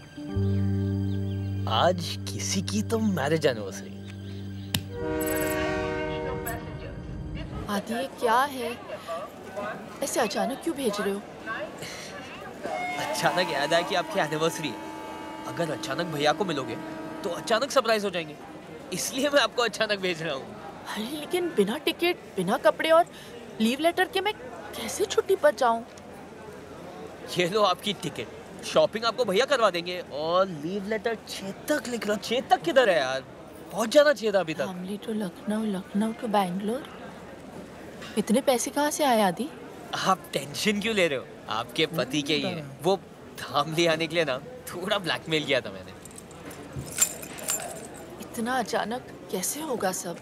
आज किसी की तो मैरिज एनिवर्सरी। आदि ये क्या है? ऐसे अचानक क्यों भेज रहे हो? अचानक याद आया कि आपकी एनिवर्सरी है। अगर अचानक भैया को मिलोगे तो अचानक सरप्राइज हो जाएंगे, इसलिए मैं आपको अचानक भेज रहा हूँ। अरे लेकिन बिना टिकट, बिना कपड़े और लीव लेटर के मैं कैसे छुट्टी पर जाऊँ? ये लो आपकी टिकट, शॉपिंग आपको भैया करवा देंगे और लीव लेटर चेतक लिख लो। चेतक किधर है यार? पहुंच जाना चाहिए था अभी तक। Dhamli to Lucknow, Lucknow to Bangalore. इतने पैसे कहाँ से आए आदि? आप टेंशन क्यों ले रहे हो? आपके पति के ही है। वो धामली आने के लिए ना थोड़ा ब्लैकमेल किया था मैंने। इतना अचानक कैसे होगा सब?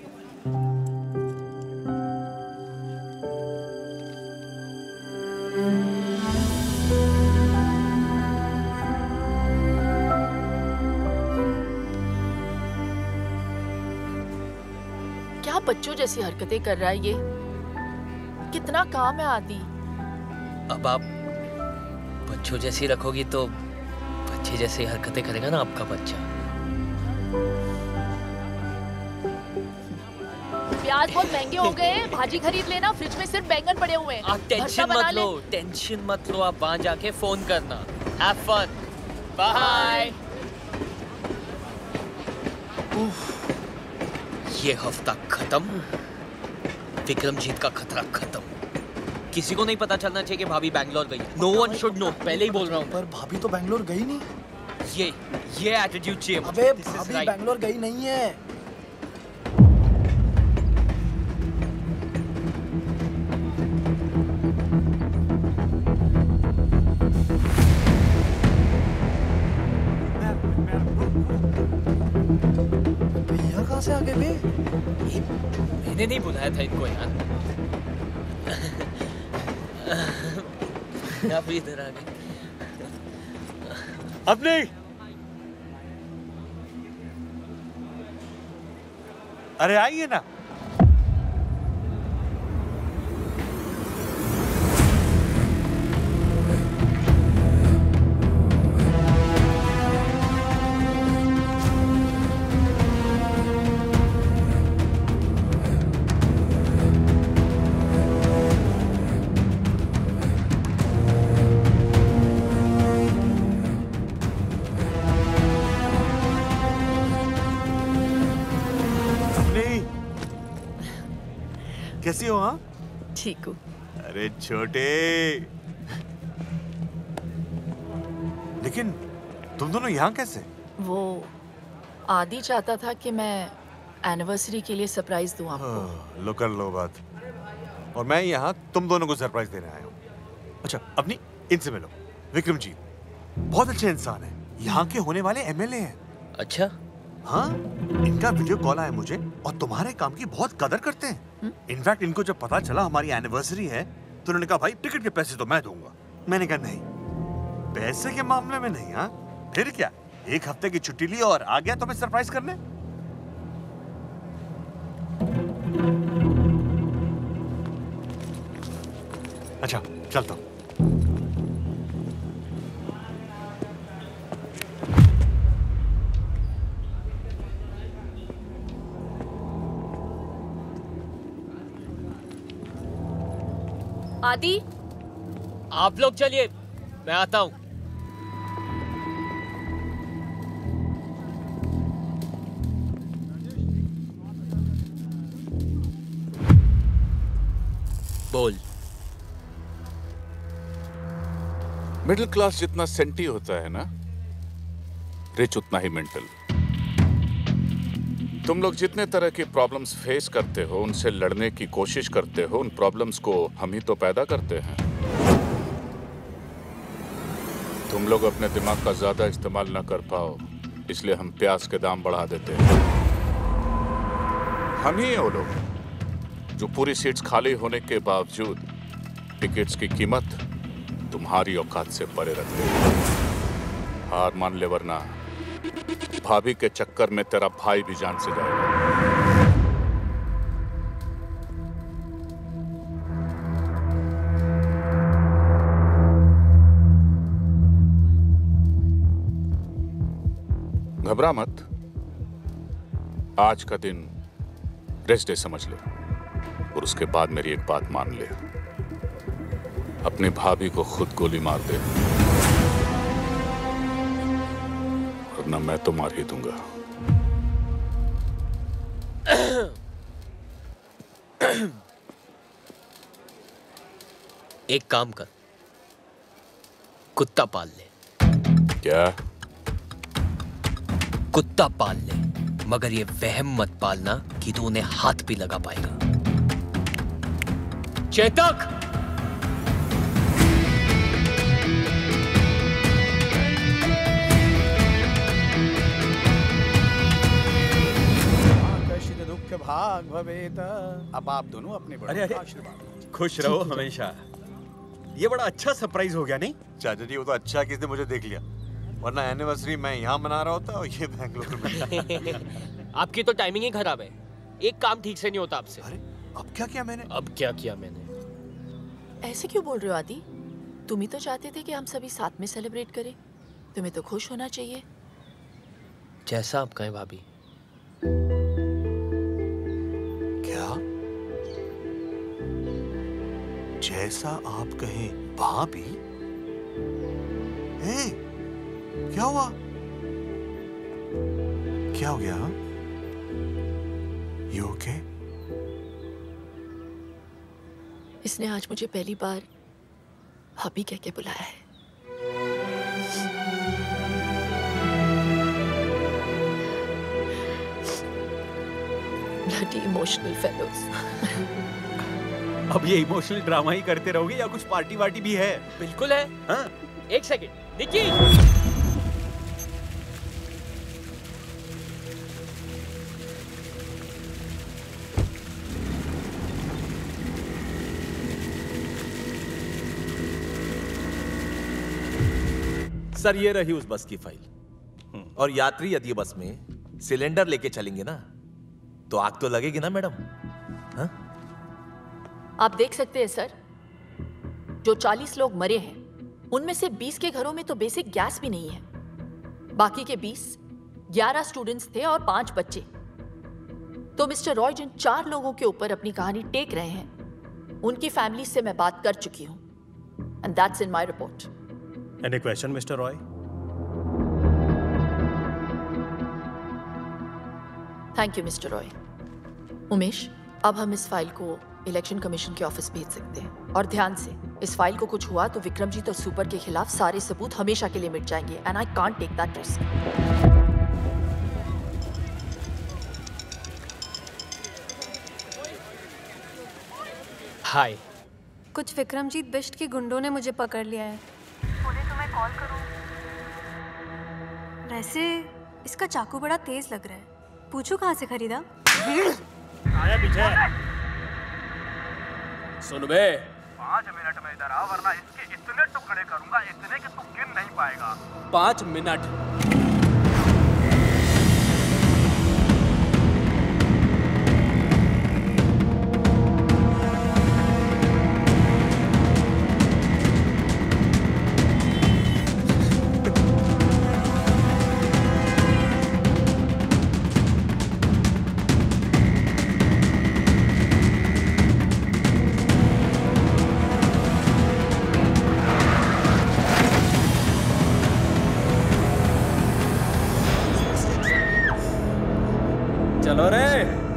क्या बच्चों जैसी हरकतें कर रहा है ये? कितना काम है आदि। अब आप बच्चों जैसी रखोगी तो बच्चे जैसी हरकतें करेगा ना आपका बच्चा। प्याज बहुत महंगे हो गए हैं, भाजी खरीद लेना, फ्रिज में सिर्फ बैंगन पड़े हुए हैं। आप टेंशन भरता बना मत ले। लो, टेंशन मत लो, आप वहां जाके फोन करना। Have fun, bye. ये हफ्ता खत्म, विक्रमजीत का खतरा खत्म। किसी को नहीं पता चलना चाहिए कि भाभी बैंगलोर गई। नो वन शुड नो, पहले ही बोल रहा हूँ। पर भाभी तो बैंगलोर गई नहीं। ये ये एटीट्यूड चाहिए मुझे। अबे This is भाभी right. बैंगलोर गई नहीं है। भैया कहाँ से आ गए बे? मैंने नहीं बुलाया था इनको यार। आप इधर आ गए। अब नहीं। अरे आइए ना। कैसी हो? हाँ ठीक हूँ। अरे छोटे, लेकिन तुम दोनों यहाँ कैसे? वो आदि चाहता था कि मैं एनिवर्सरी के लिए सरप्राइज दूं आपको। लो कर लो बात। और मैं यहाँ तुम दोनों को सरप्राइज देने आया हूँ। अच्छा अपनी इनसे मिलो। विक्रमजीत बहुत अच्छे इंसान है, यहाँ के होने वाले एमएलए हैं। अच्छा? हाँ, इनका वीडियो कॉल आया मुझे और तुम्हारे काम की बहुत कदर करते हैं। इनफैक्ट इनको जब पता चला हमारी एनिवर्सरी है तो उन्होंने कहा भाई टिकट के पैसे तो मैं दूंगा। मैंने कहा नहीं, पैसे के मामले में नहीं। हाँ फिर क्या, एक हफ्ते की छुट्टी ली और आ गया तुम्हें सरप्राइज करने। अच्छा चलता हूँ। आदि, आप लोग चलिए, मैं आता हूं। बोल। मिडिल क्लास जितना सेंटी होता है ना, रिच उतना ही मेंटल। तुम लोग जितने तरह की प्रॉब्लम्स फेस करते हो, उनसे लड़ने की कोशिश करते हो, उन प्रॉब्लम्स को हम ही तो पैदा करते हैं। तुम लोग अपने दिमाग का ज्यादा इस्तेमाल ना कर पाओ, इसलिए हम प्याज के दाम बढ़ा देते हैं। हम ही हैं वो लोग जो पूरी सीट्स खाली होने के बावजूद टिकट्स की कीमत तुम्हारी औकात से परे रखते हैं। हार मान ले, वरना भाभी के चक्कर में तेरा भाई भी जान से जाएगा। घबरा मत, आज का दिन रेस्ट डे समझ ले और उसके बाद मेरी एक बात मान ले, अपनी भाभी को खुद गोली मार दे वरना मैं तो मार ही दूंगा। एक काम कर, कुत्ता पाल ले। क्या? कुत्ता पाल ले, मगर ये वहम मत पालना कि तू उन्हें हाथ भी लगा पाएगा। चेतक! दुख भाग भवेत। अब आप दोनों अपने अरे बड़ों अरे का आशीर्वाद। खुश रहो हमेशा। ये बड़ा अच्छा सरप्राइज हो गया नहीं? चाचा जी वो तो अच्छा किसने मुझे देख लिया, वरना एनिवर्सरी मैं यहाँ मना रहा होता और ये बेंगलुरु में। आपकी तो टाइमिंग ही खराब है, एक काम ठीक से नहीं होता आपसे। अरे अब क्या किया मैंने? अब क्या किया मैंने? ऐसे क्यों बोल रहे हो आदि? तुम ही तो चाहते थे कि हम सभी साथ में सेलिब्रेट करें। तुम्हें तो खुश होना चाहिए। जैसा आप कहें भाभी। क्या? ऐसा आप कहें भाभी? ए, क्या हुआ? क्या हो गया? You okay? इसने आज मुझे पहली बार भाभी कह के बुलाया है। Bloody emotional fellows. अब ये इमोशनल ड्रामा ही करते रहोगे या कुछ पार्टी वार्टी भी है? बिल्कुल है। हाँ? एक सेकंड, निकी। सर ये रही उस बस की फाइल। और यात्री यदि बस में सिलेंडर लेके चलेंगे ना तो आग तो लगेगी ना मैडम? हाँ? आप देख सकते हैं सर, जो चालीस लोग मरे हैं उनमें से बीस के घरों में तो बेसिक गैस भी नहीं है। बाकी के बीस, ग्यारह स्टूडेंट्स थे और पांच बच्चे। तो मिस्टर रॉय जिन चार लोगों के ऊपर अपनी कहानी टेक रहे हैं उनकी फैमिली से मैं बात कर चुकी हूं and that's in my report. Any question mister Roy? Thank you mister Roy. Umesh, अब हम इस फाइल को इलेक्शन कमीशन के ऑफिस भेज सकते हैं। और ध्यान से, इस फाइल को कुछ हुआ तो विक्रमजीत और सुपर के खिलाफ सारे सबूत हमेशा के लिए मिट जाएंगे and I can't take that risk. Hi. कुछ विक्रमजीत बिष्ट के गुंडों ने मुझे पकड़ लिया है। बोले तो मैं कॉल करूं। वैसे इसका चाकू बड़ा तेज लग रहा है, पूछो कहाँ से खरीदा? आया पीछे। सुन बे, पाँच मिनट में इधर आ वरना इसके इतने टुकड़े करूंगा, इतने कि तू गिन नहीं पाएगा। पाँच मिनट। चलो रे।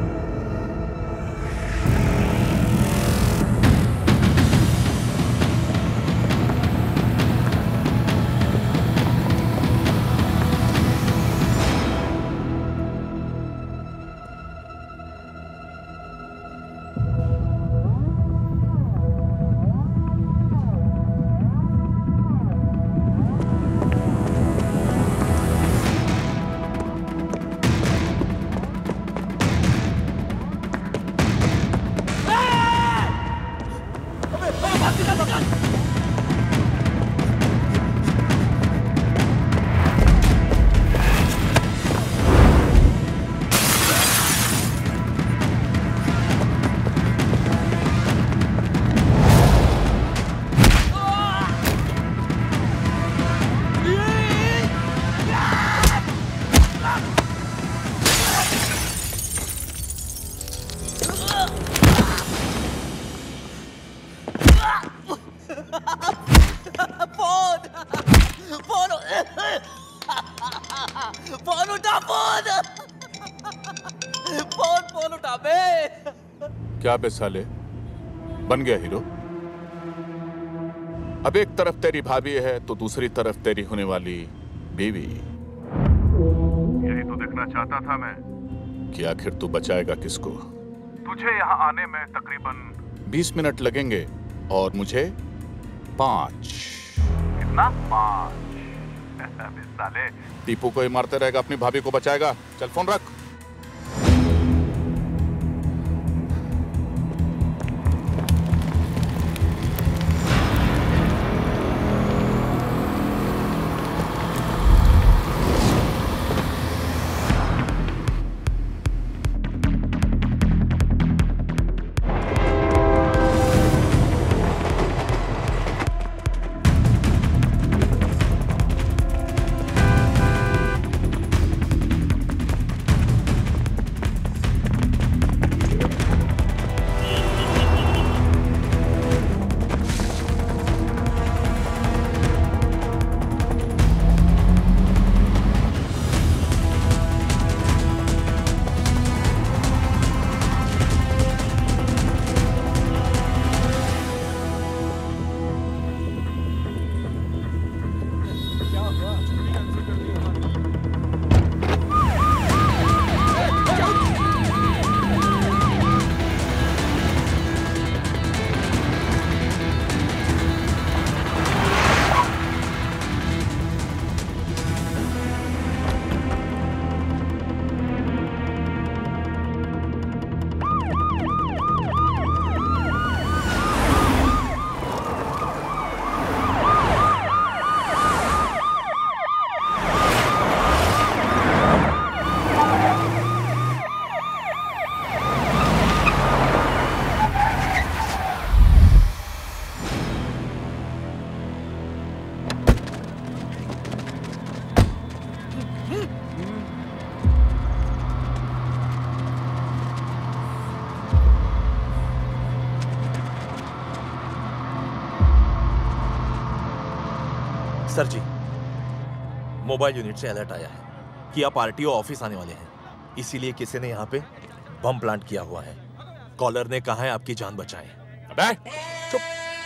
फोन उठा, फोन फोन फोन उठा बे। क्या बे साले, बन गया हीरो? अब एक तरफ तेरी भाभी है तो दूसरी तरफ तेरी होने वाली बीवी। यही तो देखना चाहता था मैं कि आखिर तू बचाएगा किसको? तुझे यहाँ आने में तकरीबन बीस मिनट लगेंगे और मुझे पांच। कितना? पाँच। साले टीपू को ही मारते रहेगा, अपनी भाभी को बचाएगा। चल फोन रख। सर जी, मोबाइल यूनिट से अलर्ट आया है कि आप आरटीओ ऑफिस आने वाले हैं, इसीलिए किसी ने यहाँ पे बम प्लांट किया हुआ है। कॉलर ने कहा है आपकी जान बचाएं। अबे चुप।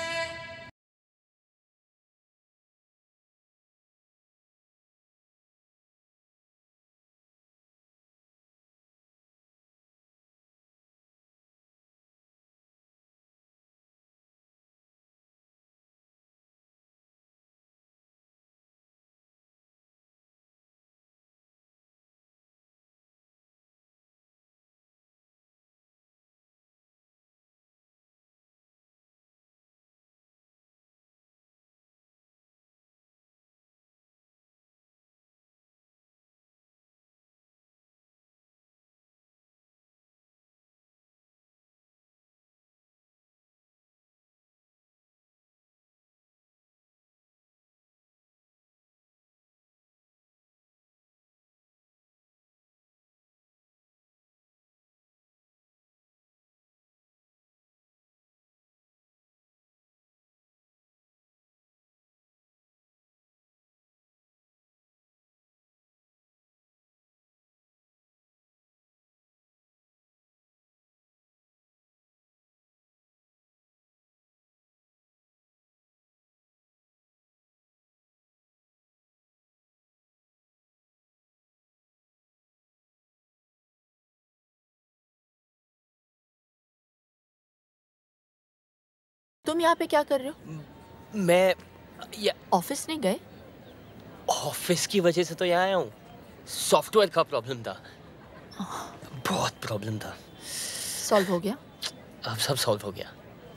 तुम यहाँ पे क्या कर रहे हो? मैं या ऑफिस नहीं गए? ऑफिस की वजह से तो यहाँ आया हूँ। सॉफ्टवेयर का प्रॉब्लम था, बहुत प्रॉब्लम था। सॉल्व हो गया? अब सब सॉल्व हो गया।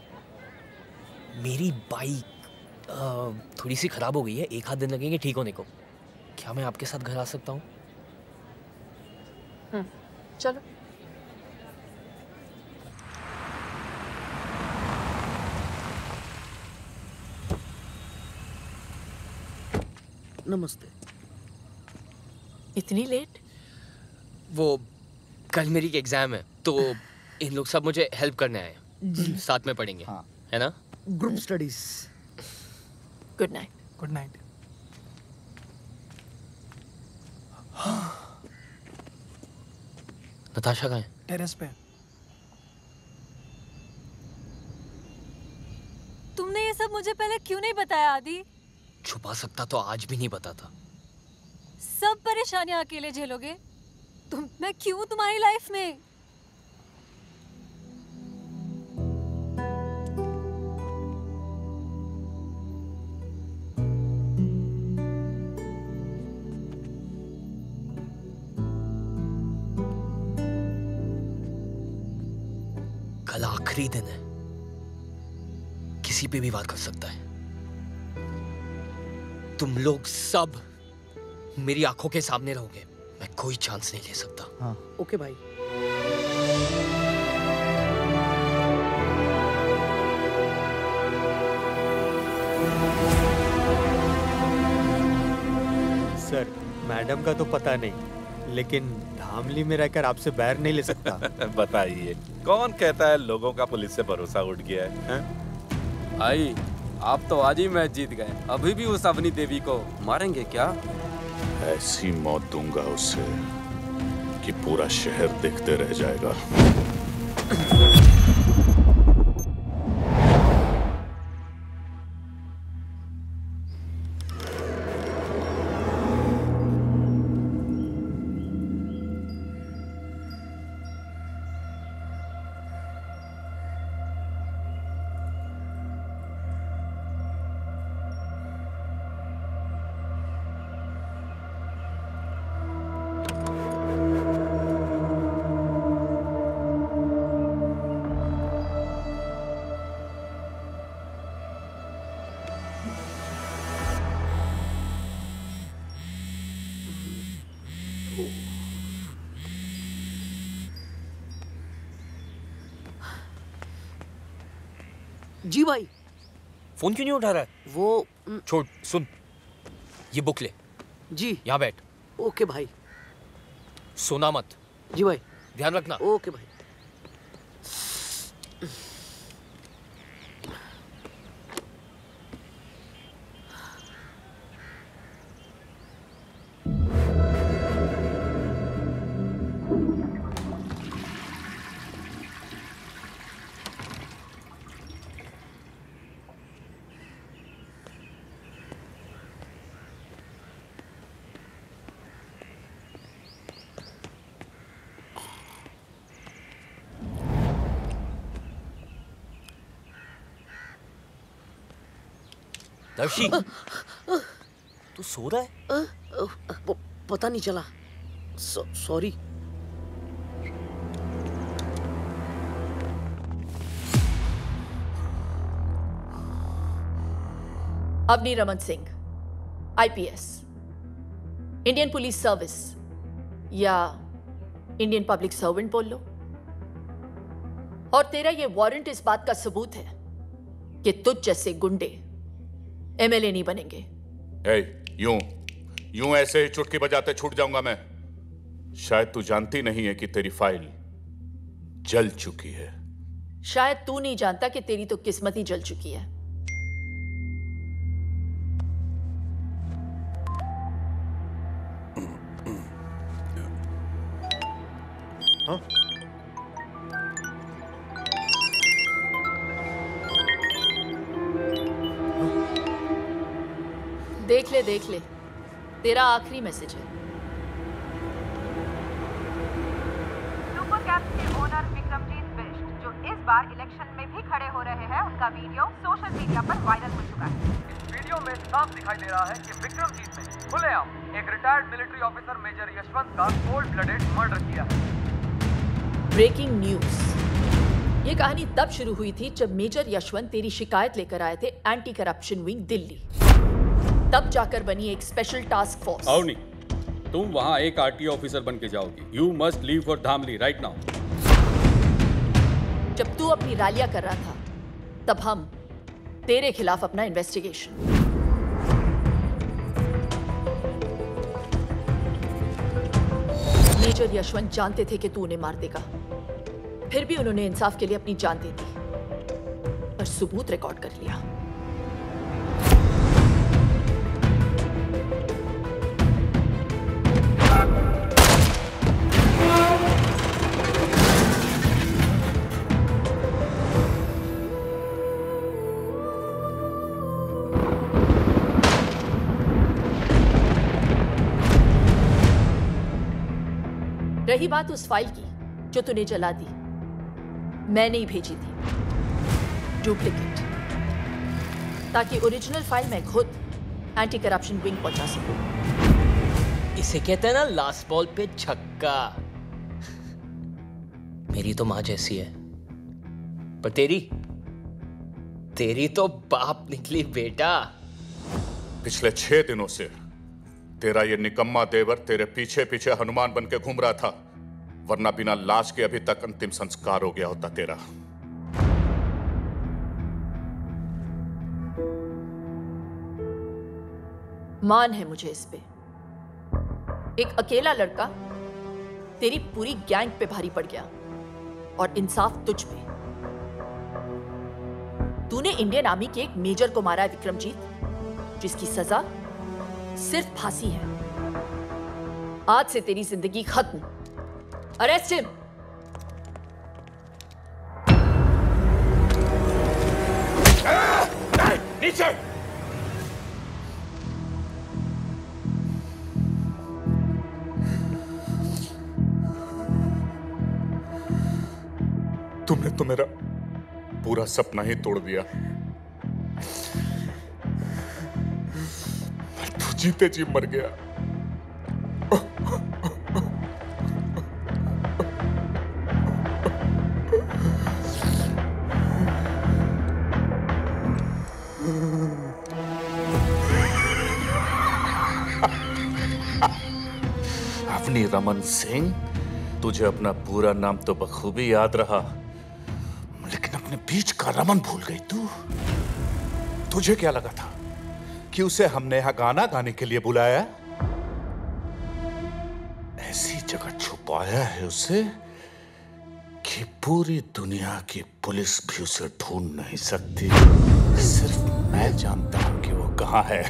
मेरी बाइक थोड़ी सी खराब हो गई है, एक आध दिन लगेंगे ठीक होने को। क्या मैं आपके साथ घर आ सकता हूँ? हम्म, चलो। नमस्ते। इतनी लेट? वो कल मेरी एग्जाम है तो इन लोग सब मुझे हेल्प करने आए हैं। साथ में पढ़ेंगे, हाँ। है ना? Group studies. Good night. Good night. Natasha कहाँ है? टेरेस पे। तुमने ये सब मुझे पहले क्यों नहीं बताया आदि? छुपा सकता तो आज भी नहीं बताता। सब परेशानियां अकेले झेलोगे? तुम मैं क्यों तुम्हारी लाइफ में? कल आखिरी दिन है, किसी पे भी वार कर सकता है। तुम लोग सब मेरी आंखों के सामने रहोगे, मैं कोई चांस नहीं ले सकता। हाँ। ओके भाई। सर, मैडम का तो पता नहीं, लेकिन धामली में रहकर आपसे बैर नहीं ले सकता। बताइए, कौन कहता है लोगों का पुलिस से भरोसा उठ गया है, है? भाई, आप तो आज ही मैच जीत गए, अभी भी उस अवनी देवी को मारेंगे क्या? ऐसी मौत दूंगा उसे कि पूरा शहर देखते रह जाएगा। जी भाई। फोन क्यों नहीं उठा रहा है? वो छोड़, सुन, ये बुक ले। जी। यहाँ बैठ। ओके भाई। सोना मत। जी भाई। ध्यान रखना। ओके भाई। दर्शी, तू सो रहा है? प, पता नहीं चला। Sorry. Avani Raman Singh, IPS, Indian police service या इंडियन पब्लिक सर्वेंट बोल लो। और तेरा ये वारंट इस बात का सबूत है कि तुझ जैसे गुंडे एमएलए नहीं बनेंगे। ए, यूं यूं ऐसे ही चुटकी बजाते छूट जाऊंगा मैं। शायद तू जानती नहीं है कि तेरी फाइल जल चुकी है। शायद तू नहीं जानता कि तेरी तो किस्मत ही जल चुकी है। हाँ? देख ले देख ले, तेरा आखिरी मैसेज है। सुपर कैप्स के ओनर विक्रमजीत बिष्ट, जो इस बार इलेक्शन में भी खड़े हो रहे हैं, उनका वीडियो सोशल मीडिया पर वायरल हो चुका है। इस वीडियो में साफ दिखाई दे रहा है कि विक्रमजीत ने खुलेआम एक retired military officer major Yashwant का कोल्ड ब्लडेड मर्डर किया है। Breaking news. ये कहानी तब शुरू हुई थी जब मेजर यशवंत तेरी शिकायत लेकर आए थे एंटी करप्शन विंग दिल्ली। तब जाकर बनी एक स्पेशल टास्क फोर्स। अवनी, तुम वहां एक आरटीओ ऑफिसर बन के जाओगी। You must leave for Dhamli right now. जब तू अपनी रैलियां कर रहा था, तब हम तेरे खिलाफ अपना इन्वेस्टिगेशन। मेजर यशवंत जानते थे कि तू उन्हें मार देगा, फिर भी उन्होंने इंसाफ के लिए अपनी जान दे दी और सबूत रिकॉर्ड कर लिया। रही बात उस फाइल की जो तूने जला दी, मैंने ही भेजी थी डुप्लीकेट, ताकि ओरिजिनल फाइल मैं खुद एंटी करप्शन विंग पहुंचा सकूं। इसे कहते हैं ना लास्ट बॉल पे छक्का। मेरी तो मां जैसी है, पर तेरी तेरी तो बाप निकली बेटा। पिछले छह दिनों से तेरा ये निकम्मा देवर तेरे पीछे पीछे हनुमान बन के घूम रहा था, वरना बिना लाश के अभी तक अंतिम संस्कार हो गया होता तेरा। मान है मुझे इस पे। एक अकेला लड़का तेरी पूरी गैंग पे भारी पड़ गया और इंसाफ तुझ पे। तूने इंडियन आर्मी के एक मेजर को मारा है विक्रमजीत, जिसकी सजा सिर्फ फांसी है। आज से तेरी जिंदगी खत्म। Arrest him. नीचे। तुमने तो मेरा पूरा सपना ही तोड़ दिया। मैं तो जीते जी मर गया। अवनी रमन सिंह, तुझे अपना पूरा नाम तो बखूबी याद रहा, लेकिन अपने बीच का रमन भूल गई तू। तुझे क्या लगा था कि उसे हमने यहां गाना गाने के लिए बुलाया? ऐसी जगह छुपाया है उसे कि पूरी दुनिया की पुलिस भी उसे ढूंढ नहीं सकती। सिर्फ मैं जानता हूं कि वो कहां है।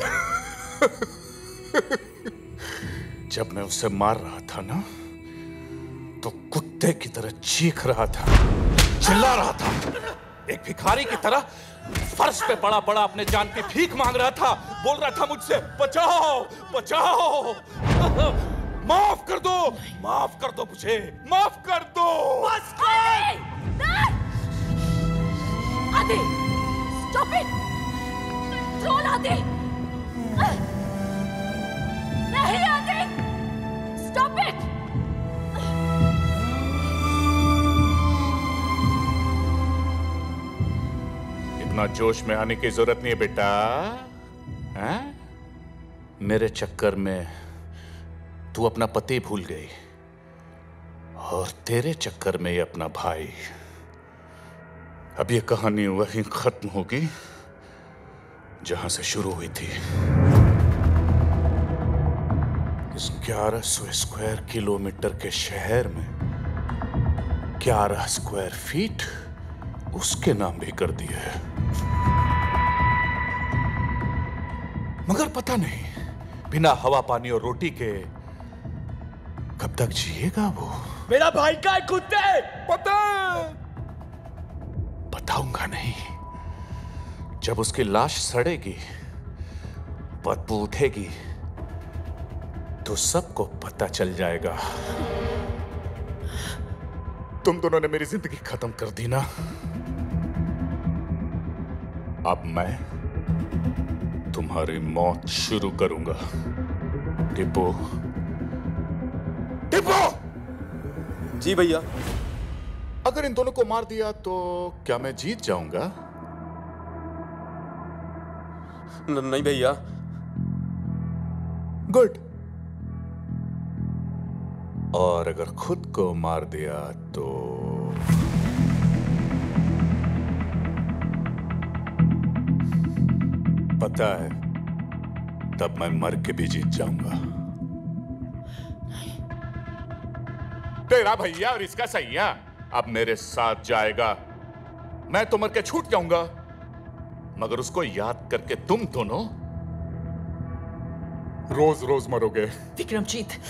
जब मैं उसे मार रहा था ना, तो कुत्ते की तरह चीख रहा था, चिल्ला रहा था, एक भिखारी की तरह फर्श पे पड़ा पड़ा अपने जान की भीख मांग रहा था, बोल रहा था मुझसे बचाओ बचाओ, माफ कर दो, माफ कर दो मुझे, माफ कर दो। बस कर! आदि, stop it! Control आदि, नहीं आदि, स्टॉप इट। इतना जोश में आने की जरूरत नहीं है बेटा। हैं? मेरे चक्कर में तू अपना पति भूल गई और तेरे चक्कर में ये अपना भाई। अब ये कहानी वहीं खत्म होगी जहां से शुरू हुई थी। इस ग्यारह सौ स्क्वायर किलोमीटर के शहर में ग्यारह स्क्वायर फीट उसके नाम भी कर दिए है। मगर पता नहीं बिना हवा पानी और रोटी के कब तक जिएगा वो। मेरा भाई का है कुत्ते। पता बताऊंगा नहीं। जब उसकी लाश सड़ेगी, बदबू उठेगी, तो सबको पता चल जाएगा। तुम दोनों ने मेरी जिंदगी खत्म कर दी ना। अब मैं तुम्हारी मौत शुरू करूंगा। टिप्पो, टिप्पो! जी भैया। अगर इन दोनों को मार दिया तो क्या मैं जीत जाऊंगा? नहीं भैया। गुड। और अगर खुद को मार दिया तो पता है तब मैं मर के भी जीत जाऊंगा। तेरा भैया और इसका सैया अब मेरे साथ जाएगा। मैं तो मर के छूट जाऊंगा, मगर उसको याद करके तुम दोनों रोज रोज मरोगे। विक्रमजीत,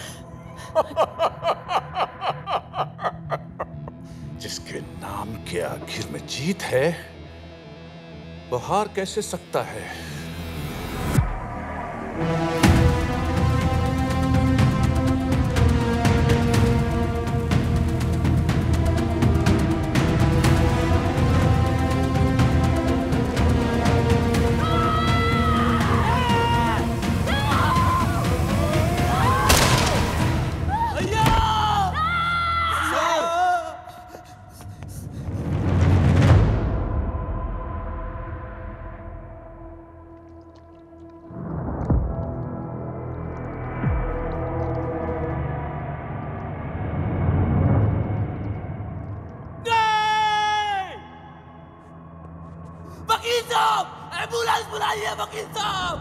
जिसके नाम के आखिर में जीत है वो हार कैसे सकता है? वकील साहब, एम्बुलेंस बुलाइए वकील साहब।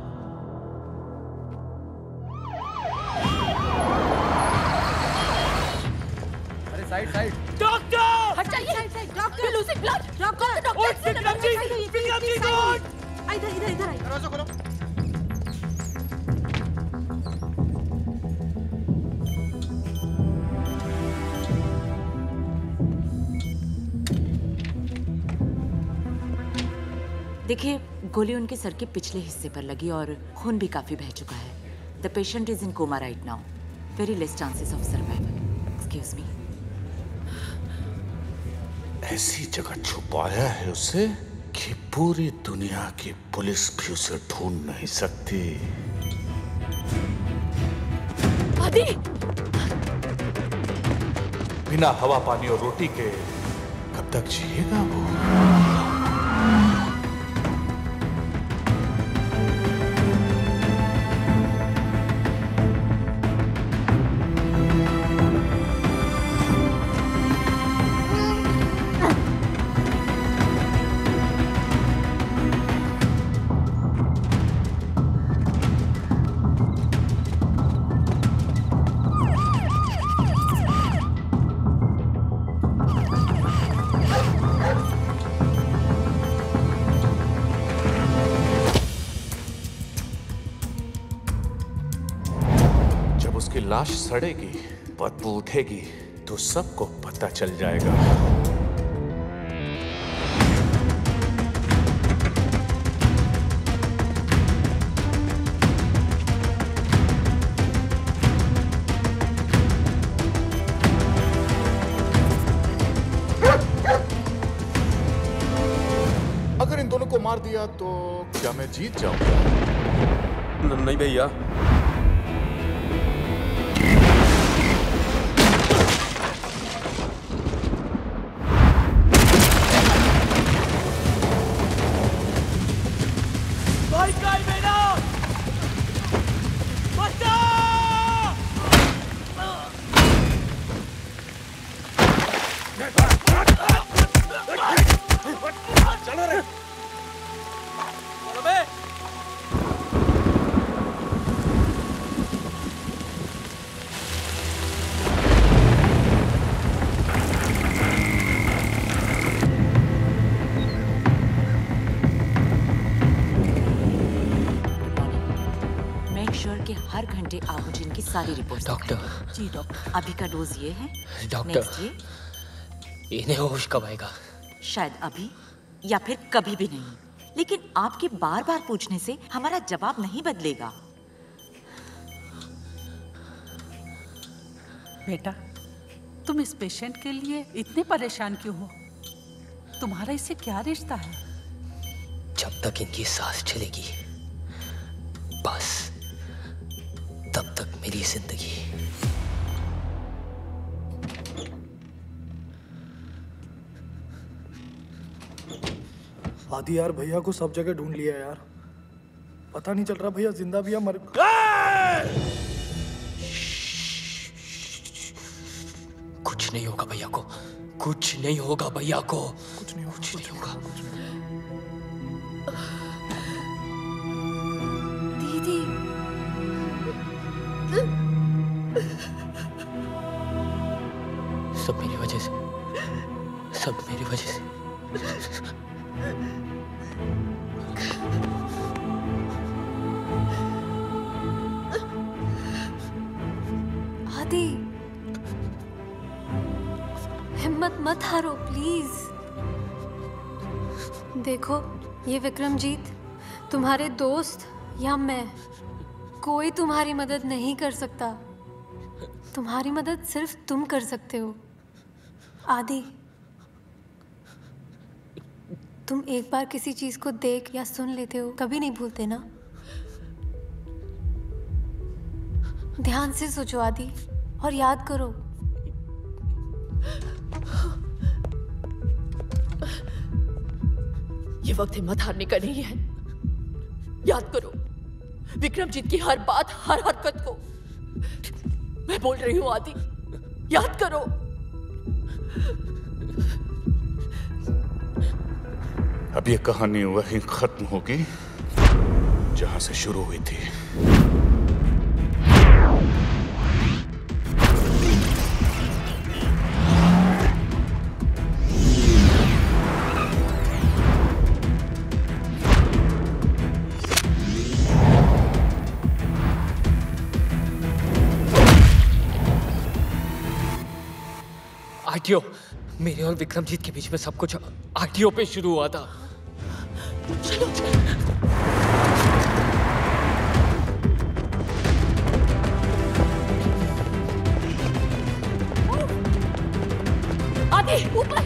अरे साइड साइड। डॉक्टर हट जाइए। Side side doctor losing blood. Doctor उठ विक्रमजीत, विक्रमजीत उठ। इधर इधर इधर आइए। दरवाजा खोलो। देखिए, गोली उनके सर के पिछले हिस्से पर लगी और खून भी काफी बह चुका है। The patient is in coma right now. Very less chances of survival. Excuse me. ऐसी जगह छुपाया है उसे कि पूरी दुनिया की पुलिस भी उसे ढूंढ नहीं सकती। आदि! बिना हवा पानी और रोटी के कब तक जिएगा वो? उसकी लाश सड़ेगी, बदबू उठेगी, तो सबको पता चल जाएगा। अगर इन दोनों को मार दिया गया तो क्या मैं जीत जाऊंगा? नहीं भैया। सारी रिपोर्ट। डॉक्टर। जी डॉक्टर। अभी का डोज ये है। डॉक्टर ये इन्हें होश कब आएगा? शायद अभी या फिर कभी भी नहीं, लेकिन आपके बार बार पूछने से हमारा जवाब नहीं बदलेगा। बेटा, तुम इस पेशेंट के लिए इतने परेशान क्यों हो? तुम्हारा इससे क्या रिश्ता है? जब तक इनकी सांस चलेगी बस तब तक मेरी जिंदगी। आदि यार, भैया को सब जगह ढूंढ लिया यार, पता नहीं चल रहा भैया जिंदा भी या मर। कुछ नहीं होगा भैया को, कुछ नहीं होगा भैया को, कुछ नहीं होगा, कुछ नहीं होगा। दीदी, सब मेरी वजह से, सब मेरी वजह से। आदि, हिम्मत मत हारो प्लीज। देखो, ये विक्रमजीत तुम्हारे दोस्त या मैं, कोई तुम्हारी मदद नहीं कर सकता। तुम्हारी मदद सिर्फ तुम कर सकते हो। आदि, तुम एक बार किसी चीज को देख या सुन लेते हो, कभी नहीं भूलते ना? ध्यान से सोचो आदि, और याद करो। ये वक्त हिम्मत हारने का नहीं है। याद करो विक्रमजीत की हर बात, हर हरकत को। मैं बोल रही हूँ आदि, याद करो। अब ये कहानी वहीं खत्म होगी जहां से शुरू हुई थी। आरटीओ, मेरे और विक्रमजीत के बीच में सब कुछ आरटीओ पे शुरू हुआ था। चलो आदि, ऊपर।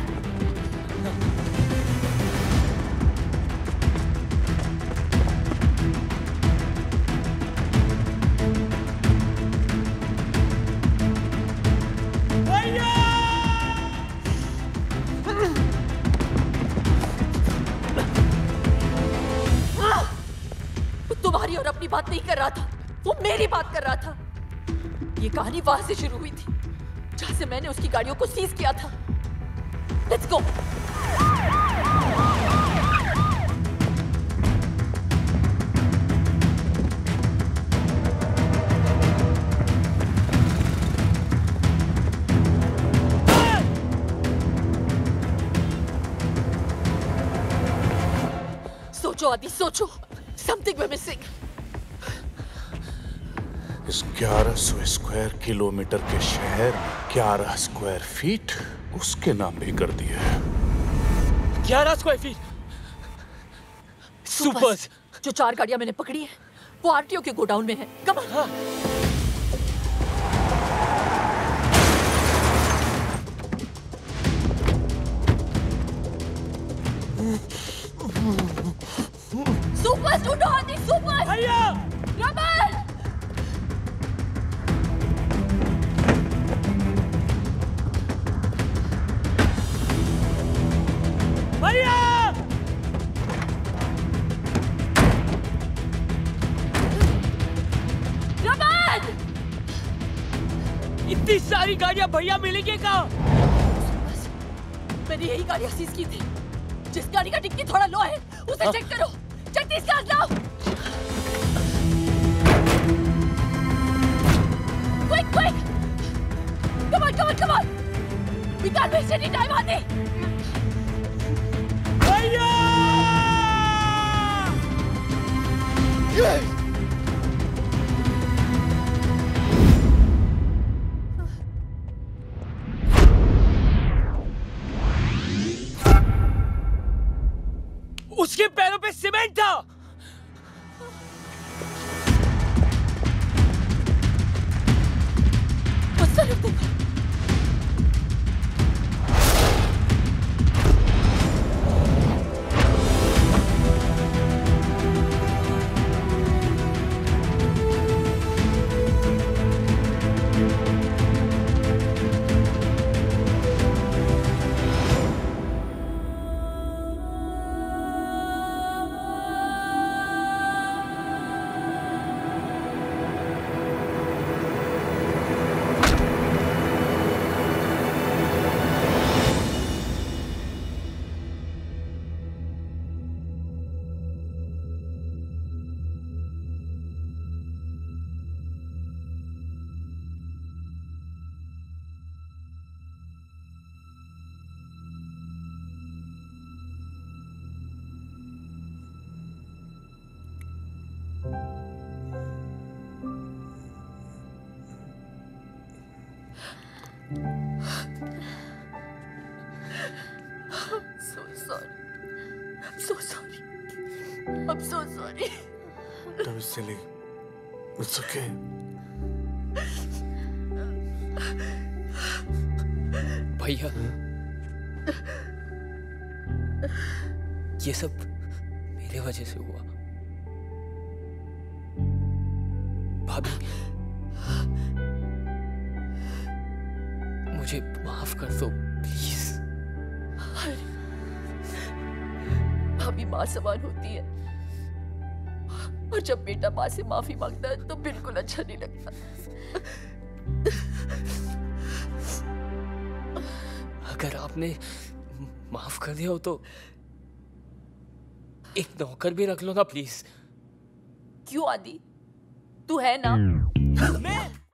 तुम्हारी और अपनी बात नहीं कर रहा था, वो मेरी बात कर रहा था। ये कहानी वहां से शुरू हुई थी जहां से मैंने उसकी गाड़ियों को सीज किया था। Let's go. सोचो आदि, सोचो। Something we're missing. इस ग्यारह सौ स्क्वायर किलोमीटर के शहर में ग्यारह स्क्वायर फीट उसके नाम भी कर दिया है। ग्यारह स्क्वायर फीट सुपर्स। जो चार गाड़ियां मैंने पकड़ी है वो आरटीओ के गोडाउन में है। Come on. सुपर ढूंढो आदि, सुपर भैया रमन। भैया रमन, इतनी सारी गाड़ियां भैया मिलेंगे कहाँ? मैंने यही गाड़ियां सीज की थी। जिस गाड़ी का डिक्की थोड़ा लो है उसे चेक करो। जल्दी इसका लाओ। Quick quick, come on come on come on, we can't waste any time Aadi. भैया उसके पैरों पे सीमेंट था। गुस्सा रख देखो। I'm so sorry. Don't be silly. It's okay. भैया ये सब मेरे वजह से हुआ। भाभी मुझे माफ कर दो प्लीज। भाभी माँ समान होती है और जब बेटा माँ से माफी मांगता है तो बिल्कुल अच्छा नहीं लगता। अगर आपने माफ कर दिया हो तो एक नौकर भी रख लो ना प्लीज। क्यों आदि, तू है ना।